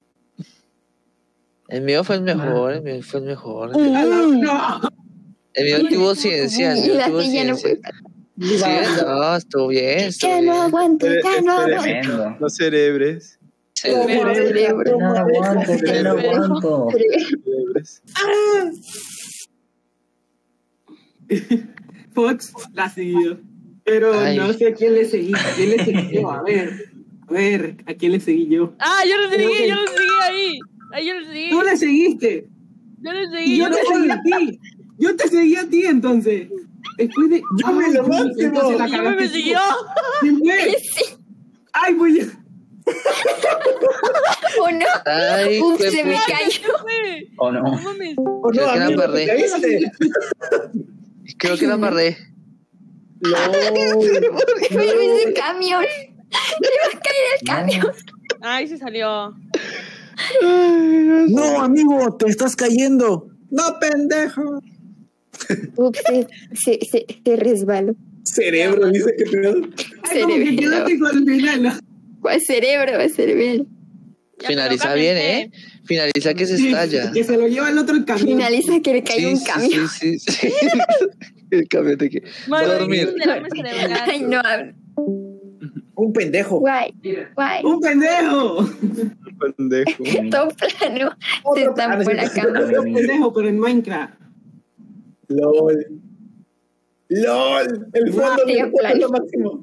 El mío fue el mejor, el mío fue el mejor. Ah, no, no. El mío tuvo ciencia, el Y mío la tuvo silla no ciencia. fue. Sí, no, estuvo bien, estuvo Ya no bien. aguanto, ya no aguanto. Tremendo. No cerebres. Cerebro. No aguanto, ya no aguanto. Cerebres. Fox la ha seguido. Pero Ay. no sé a quién le seguí. ¿A quién le seguí yo? A ver. A ver, ¿a quién le seguí yo? Ah, yo lo Creo seguí, que- yo lo seguí ahí. Ahí yo lo seguí. Tú le seguiste. Yo lo Y seguí. yo te seguí a ti. Yo te seguí a ti entonces. Después de. Yo me lo máximo. Entonces la Y yo me cagaste tú. siguió. ¿Quién fue? Sí. Ay, voy a. ¿O no? Ay, Uf, qué se me puta. cayó. ¿O no? No mames. oh, Creo no, que la amigo, embarré. ¿te caíste? Creo que la embarré. Pero ese camión. Se va a caer el camión. Ay, se salió. No, amigo, te estás cayendo. No, pendejo. Ups, se, se, se, se resbaló. Cerebro, dice que pedo. Ay, como que quedaste con el final, ¿no? ¿Cuál cerebro? ¿Cuál cerebro? Ya, Finaliza pero bien, cámbiate. ¿eh? Finaliza que se estalla. Que se lo lleva el otro el camión. Finaliza que le cae Sí, un sí, camión. sí, sí, sí. El camión de que va a Madre, dormir. un derrame cerebral. Ay, no hablo. Un pendejo. Guay, guay. ¡Un pendejo! Pendejo. Todo plano. Se Otro estampó plano, la sí. cama. Un pendejo, pero en Minecraft. LOL. LOL. El fondo Sí, me importa plano. lo máximo.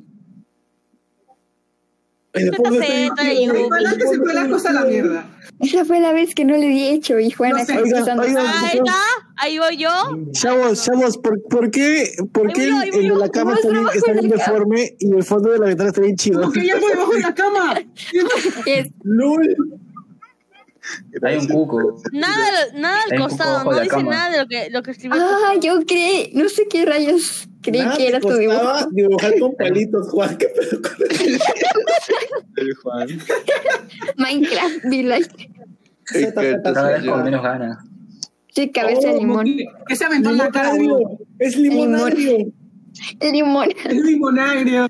El Esta fondo está teta bien de chido. Yubi. Ojalá que se fue la cosa a la mierda. Esa fue la vez que no le di hecho y Juana No sé, acá oigan, empezando. oigan. Ahí está. Ahí voy yo. Chavos, chavos, ¿por, por qué, por qué Ahí voy yo, ahí el, voy el de yo. la cama Más está bien, trabajo está en bien la cama. deforme y el fondo de la ventana está bien chido? Porque ya fue debajo de la cama. Es LOL. Hay un cuco. Nada, nada Hay al un costado. poco No de dice cama. nada de lo que, lo que escribió. Ah, yo creí, no sé qué rayos creí Nada que te era tu costaba dibujo. dibujar con palitos, Juan. ¿Qué pedo con eso? El Juan. Minecraft Village. Zeta, zeta, Cada vez zeta. con menos ganas. Sí, cabeza de Oh, limón. Que se aventó en la cara. Limonagrio. Es limonagrio. Limón. Es limonagrio.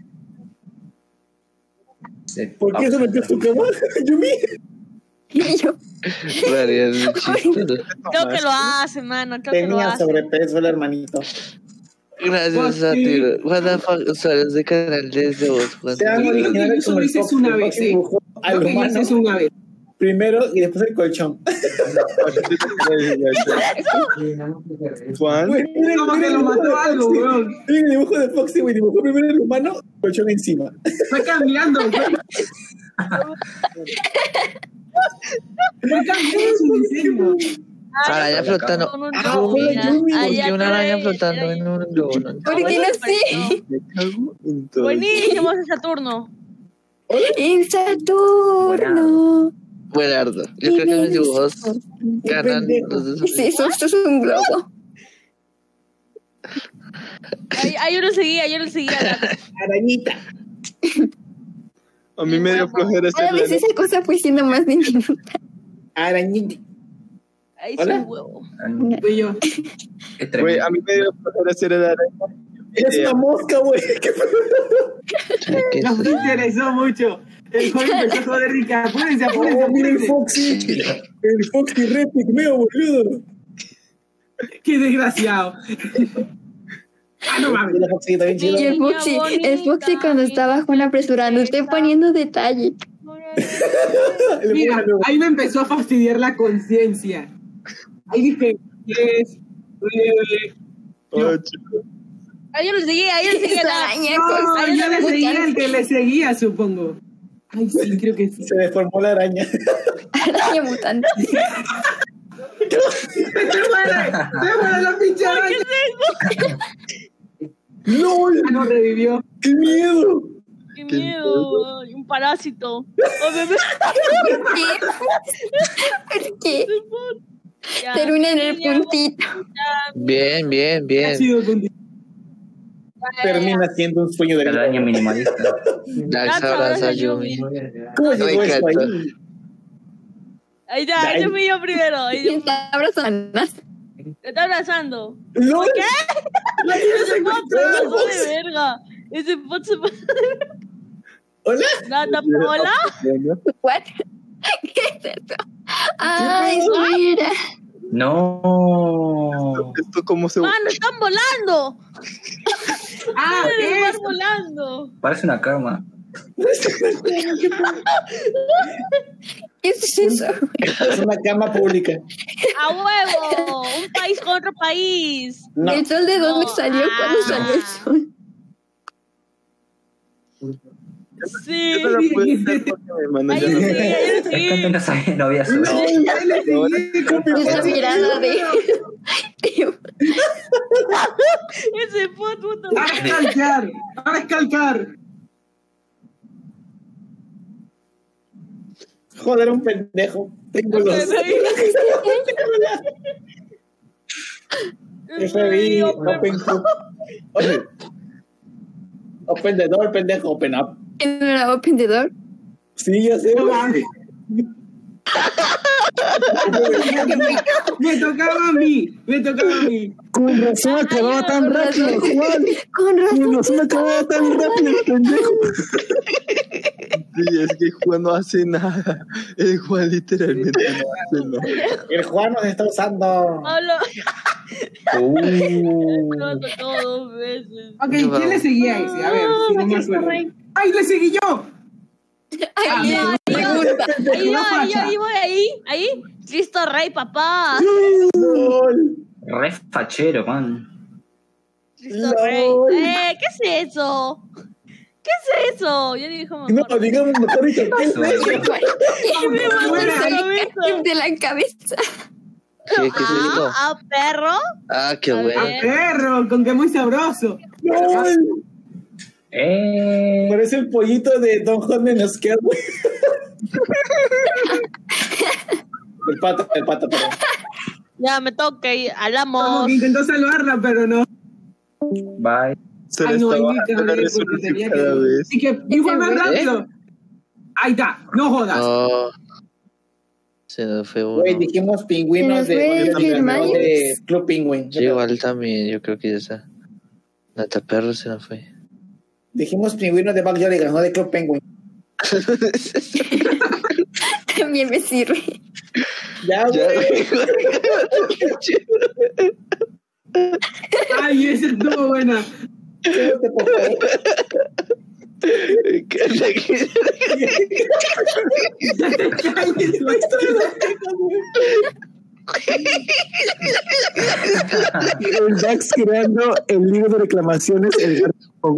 Se- ¿Por qué se metió en su cama? Yumi. Y yo, María, es muy chistoso. Creo que lo hace, mano. Creo que lo Tenía hace. sobrepeso el hermanito. Gracias, Sátiro. What the fuck, usuarios de canal desde vos, Juan. Sean Creo que originales eso como lo el hice Fox. una El vez, Fox ¿eh? dibujó al Creo que yo hice humano eso una vez. primero y después el colchón. Juan. Güey, miren, Como miren que el lo dibujo mató de algo, Foxy. weón. Miren el dibujo de Foxy, güey. Dibujó primero el humano, colchón encima. Fue cambiando. Fue, fue cambiando su diseño. Araña flotando. Con un Ah, Yumi, fue la Yumi, ahí porque una atrás, araña ahí, flotando ahí. en un globo. ¿no? ¿por qué no sé? Me cago en todo. Buenísimo ese Saturno. En Saturno. Buenardo. Yo creo que mis dibujos ganan los de Sí, eso, esto es un globo. Ahí, ahí yo lo seguía, yo lo seguía. Arañita. A mí me dio flojera Cada vez hacerle. esa cosa fue siendo más diminuta. Arañita. Ahí Hola. sí, huevo. Fui yo. Es Güey, tremendo. a mí me dio flojera hacer el araña. Es una mosca, güey. ¿Qué pedo? ¿Qué es Nos eso? interesó mucho. El joven empezó a joder rica. Apúrense, apúrense, Oh, mira el apúrense. Foxy. El Foxy re pigmeo, boludo. Qué desgraciado. Ah, no mames. El Foxy está bien chido. Y el Foxy, el Foxy cuando estaba Juan apresurando, estoy poniendo detalle. Mira, ahí me empezó a fastidiar la conciencia. Ahí dije, diez, nueve, ocho. Ahí yo le seguía, ahí yo le seguía. No, yo le seguía el que le seguía, supongo. Ay, sí, creo que sí. Se deformó la araña. Araña mutante. ¡Se muere! ¡Se muere la pinche araña! ¡No! No revivió. ¡Qué miedo! ¡Qué miedo! Ay, un parásito. Oh, bebé. ¿Por qué? Termina en el puntito. Bien, bien, bien. Termina siendo un sueño de el araña minimalista. Dax abraza a Yumi. ¿Cómo llegó eso ahí? Ahí ya, ahí fui yo primero. Ahí yo... Está abrazando. Te está abrazando. ¿No? ¿Por qué? Ese pot se pasó de verga. Ese pot se pasó de verga. ¿Hola? Nada, ¿hola? What? ¿Qué es eso? Ay, mira. No. ¿Esto cómo se...? ¡Mano, están volando! ¡Ah, están es? volando! Parece una cama. ¿Qué es eso? Es una cama pública. ¡A huevo! ¡Un país con otro país! No. ¿El sol de dónde No. salió? ¿Cuándo Ah. salió el sol? Sí. Yo no la puedo hacer porque me mandan Ahí ya yo no- le seguí, ahí yo le Es que seguí. no sabía, no había suerte. Ahí le seguí. Esa mirada de... Ese pot, puta. Ahora es calcar. Ahora es calcar. Joder, un pendejo. Tengo los... F B I, Open Cup. Oye. Open the door, pendejo, open up. ¿En era open the door? Sí, ya sé. No mames. Me tocaba a mí. Me tocaba a mí. Con razón acababa tan rápido, Juan. Con razón. Con razón acababa tan rápido, pendejo. Sí, es que Juan no hace nada. El Juan literalmente no hace nada. El Juan nos está usando. Hablo. Uh. Me lo tocó dos veces. Ok, ¿quién le seguía a ese? A ver, si no me acuerdo. ¡Ay, le seguí yo! Ay, Ahí, ahí, me ahí, gusta. ahí, voy, ahí, ahí, voy, ahí, ahí. Cristo Rey, papá. Re fachero, man. Cristo Rey. Eh, ¿qué es eso? ¿Qué es eso? Yo dije, como. No, digamos mejor dicho, ¿qué es eso? Me mandó Se la le cabeza. cae de la cabeza. ¿Qué, qué es esto? Ah, ah, perro. Ah, qué A bueno. ver. Perro, con que muy sabroso. No, Eh. parece el pollito de Don Juan de Nosquer, güey. El pato, el pato, perdón. Ya me toca ir. Como Hablamos. que intentó salvarla, pero no. Bye. Se Ay, le no, está ahí bajando me la cagué porque resolución tenía cada que. vez. Así que, y fue más rápido. Ahí está, no jodas. No. Se nos fue uno. Güey, dijimos pingüinos Se de, nos fue de, el Mayo. de Club Penguin. Sí, igual también, yo creo que ya está. Nata Perro se nos fue. Dijimos pingüinos de Backyardigans, no de Club Penguin. También me sirve. Ya, Ya, güey. Ay, esa estuvo buena. Súbete, por favor. Ya te calles, güey. El Dax creando el libro de reclamaciones. El gato.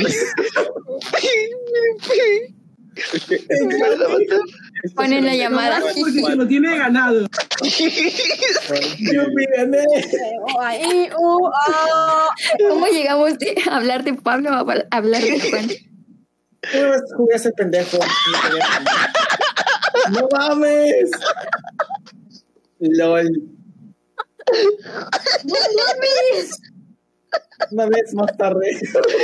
Ponen la llamada. Porque se lo tiene ganado. Yo me gané. Ay, uh, ah. ¿Cómo llegamos de hablar de Pablo a hablar de Juan? ¿Cómo vas a jugar ese pendejo? ¡No mames! LOL. ¡No mames! Una vez más tarde.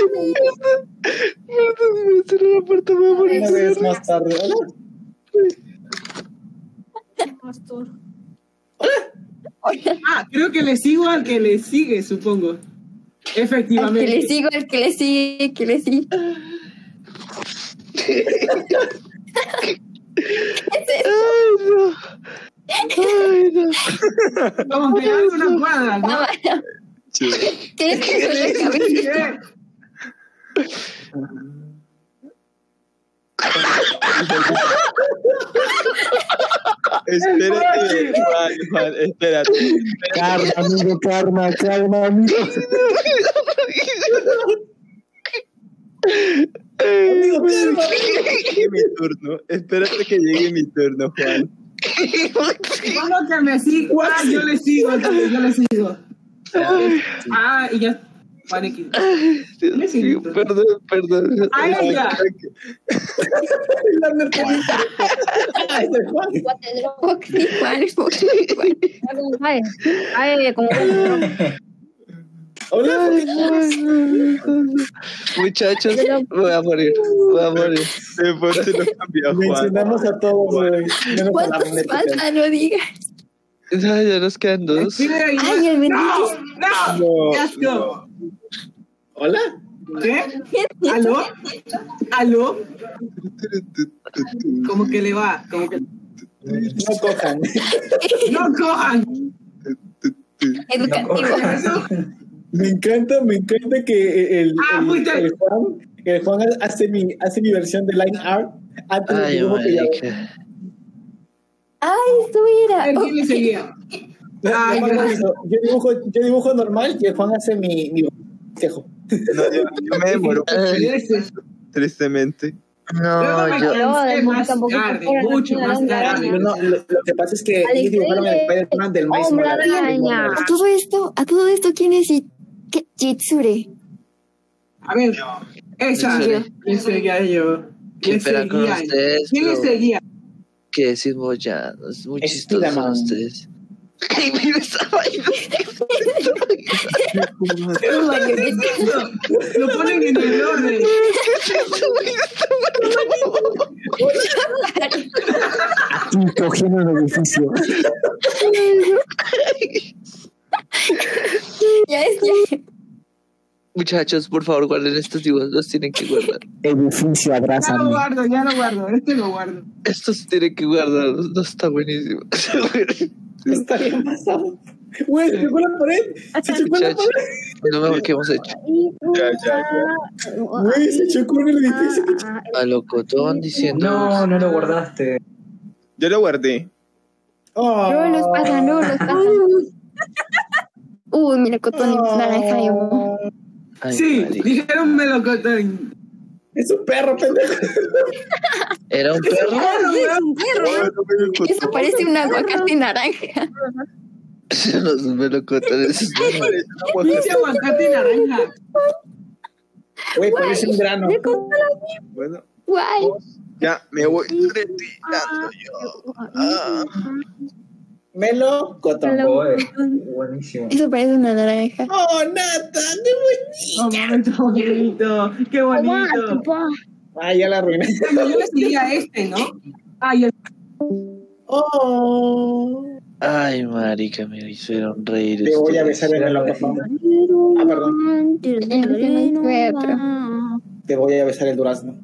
la puerta, me voy a Una vez más tarde. Ah, creo que le sigo al que le sigue, supongo. Al Efectivamente. que le sigo, al que le sigue, que le sigue. ¿Qué es eso? Ay, no. Como que algo una cuadra, ¿no? No, no. ¿Qué es eso en la cabeza? Espérate, Juan, Juan, espérate. Karma, amigo, karma, karma, amigo. Amigo, karma. Llegue mi turno. Espérate que llegue mi turno, Juan. Bueno, que me siga. Ah, yo le sigo, entonces yo le sigo. Ah, y ya. Vale, que... Sí, perdón, perdón. Ay, ya. La mercanita. Ay, soy Juan. Foxy Juan, Foxy Juan. Ay, como Hola, muchachos, voy a morir, voy a morir. Después se lo cambió a Juan. mencionamos a todos, güey. Menos a la ¿Cuántos mercanita. faltan? No digas. Ya, ya nos quedan dos. Ay, el bendito. ¡No! No, ¡Qué asco! ¿Hola? ¿Qué? ¿Aló? ¿Aló? ¿Cómo que le va? ¿Cómo que... No cojan. ¡No cojan! Educativo. Me encanta, me encanta que el, Ah, el, muy bien. el Juan, el Juan hace mi, hace mi versión de line art antes del Ay, dibujo que yo. marica. Ay, eso era. ¿Quién le seguía? Ay, Yo, gracias. yo dibujo, yo dibujo normal y el Juan hace mi, mi bosquejo. No, yo, yo me demoro tristemente. No, Luego me yo. cansé más tampoco tarde, fuera mucho la más tarde. Yo no, lo, lo que pasa es que ellos dibujaron el Spider-Man del Miles Hombre Morales. araña. A todo esto, a todo esto, ¿quién es Ji- qué- Jitsure? A ver, esa. Yo. ¿Quién seguía yo? ¿Qué ¿Quién espera con seguía? ustedes? ¿Quién le bro? seguía? ¿Qué decimos ya? Es muy Es chistoso Spiderman. ustedes. Ay, mira esa vaina. Lo ponen en el orden. Aquí cogiendo el edificio. Ya es, ya. Muchachos, por favor, guarden estos dibujos, los tienen que guardar. Edificio, Ya lo abrázame. guardo, ya lo guardo. Este lo guardo. Estos tienen que guardar, no está buenísimo. Está bien pasado. Güey, se chocó la pared. Se chocó la Muchachos, pared. lo mejor que hemos hecho. Ya, ya, ya. Güey, se chocó en el edificio. A locotón diciendo. No, no lo guardaste. Yo lo guardé. Oh. No, los pasan, no, los pasan. Uy, mira, cotón y naranja y humo. Ay, Sí, marica. dijeron melocotón. Es un perro, pendejo. ¿Era un perro? Es un perro. Eso parece un aguacate naranja. Los melocotones. Pinche aguacate naranja. Güey, parece un grano. Bueno, Guay. ya me voy retirando yo. Ah. Melo, cotón. Oye, buenísimo. Eso parece una naranja. Oh, Nata, Oh, momento bonito. Qué bonito. Ah, ya la arruiné. Bueno, yo le seguía a este, ¿no? Ay, el... Oh. Ay, marica, me hicieron reír. Te voy a ustedes. besar en el melocotón. Ah, perdón. Te voy a besar el durazno.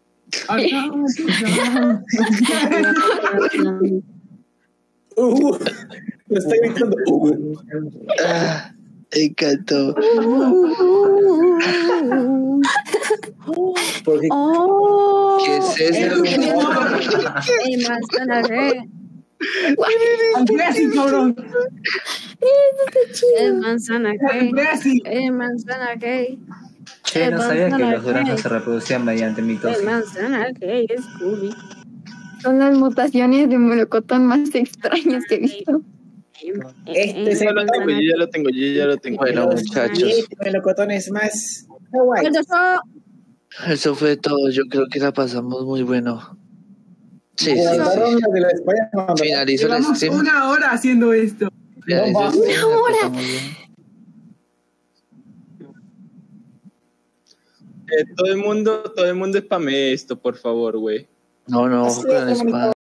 Uh, lo estoy gritando. Uh. Ah, me encantó. Porque ¿Qué es eso? Ey, manzana, ¿qué? Andrea, sí, cabrón. Ey, manzana, ¿qué? Andrea, sí. Ey, manzana, ¿qué? Che, no sabía que los duraznos se reproducían mediante Ey, mitosis. manzana, ¿qué? Es cool. Son las mutaciones de melocotón más extrañas que he visto. este es Ya el lo tengo, yo ya lo tengo, yo ya lo tengo. Bueno, muchachos, melocotones más kawaii. eso fue todo. Yo creo que la pasamos muy bueno. Sí, sí, Guardaron sí. la de la Spider-Man, ¿verdad? Finalizo el Llevamos stream. una hora haciendo esto. Finalizo No, el stream, una la hora. pasamos bien. Eh, todo el mundo, todo el mundo spame esto, por favor, güey. No, no, ojo Así con es, la espada.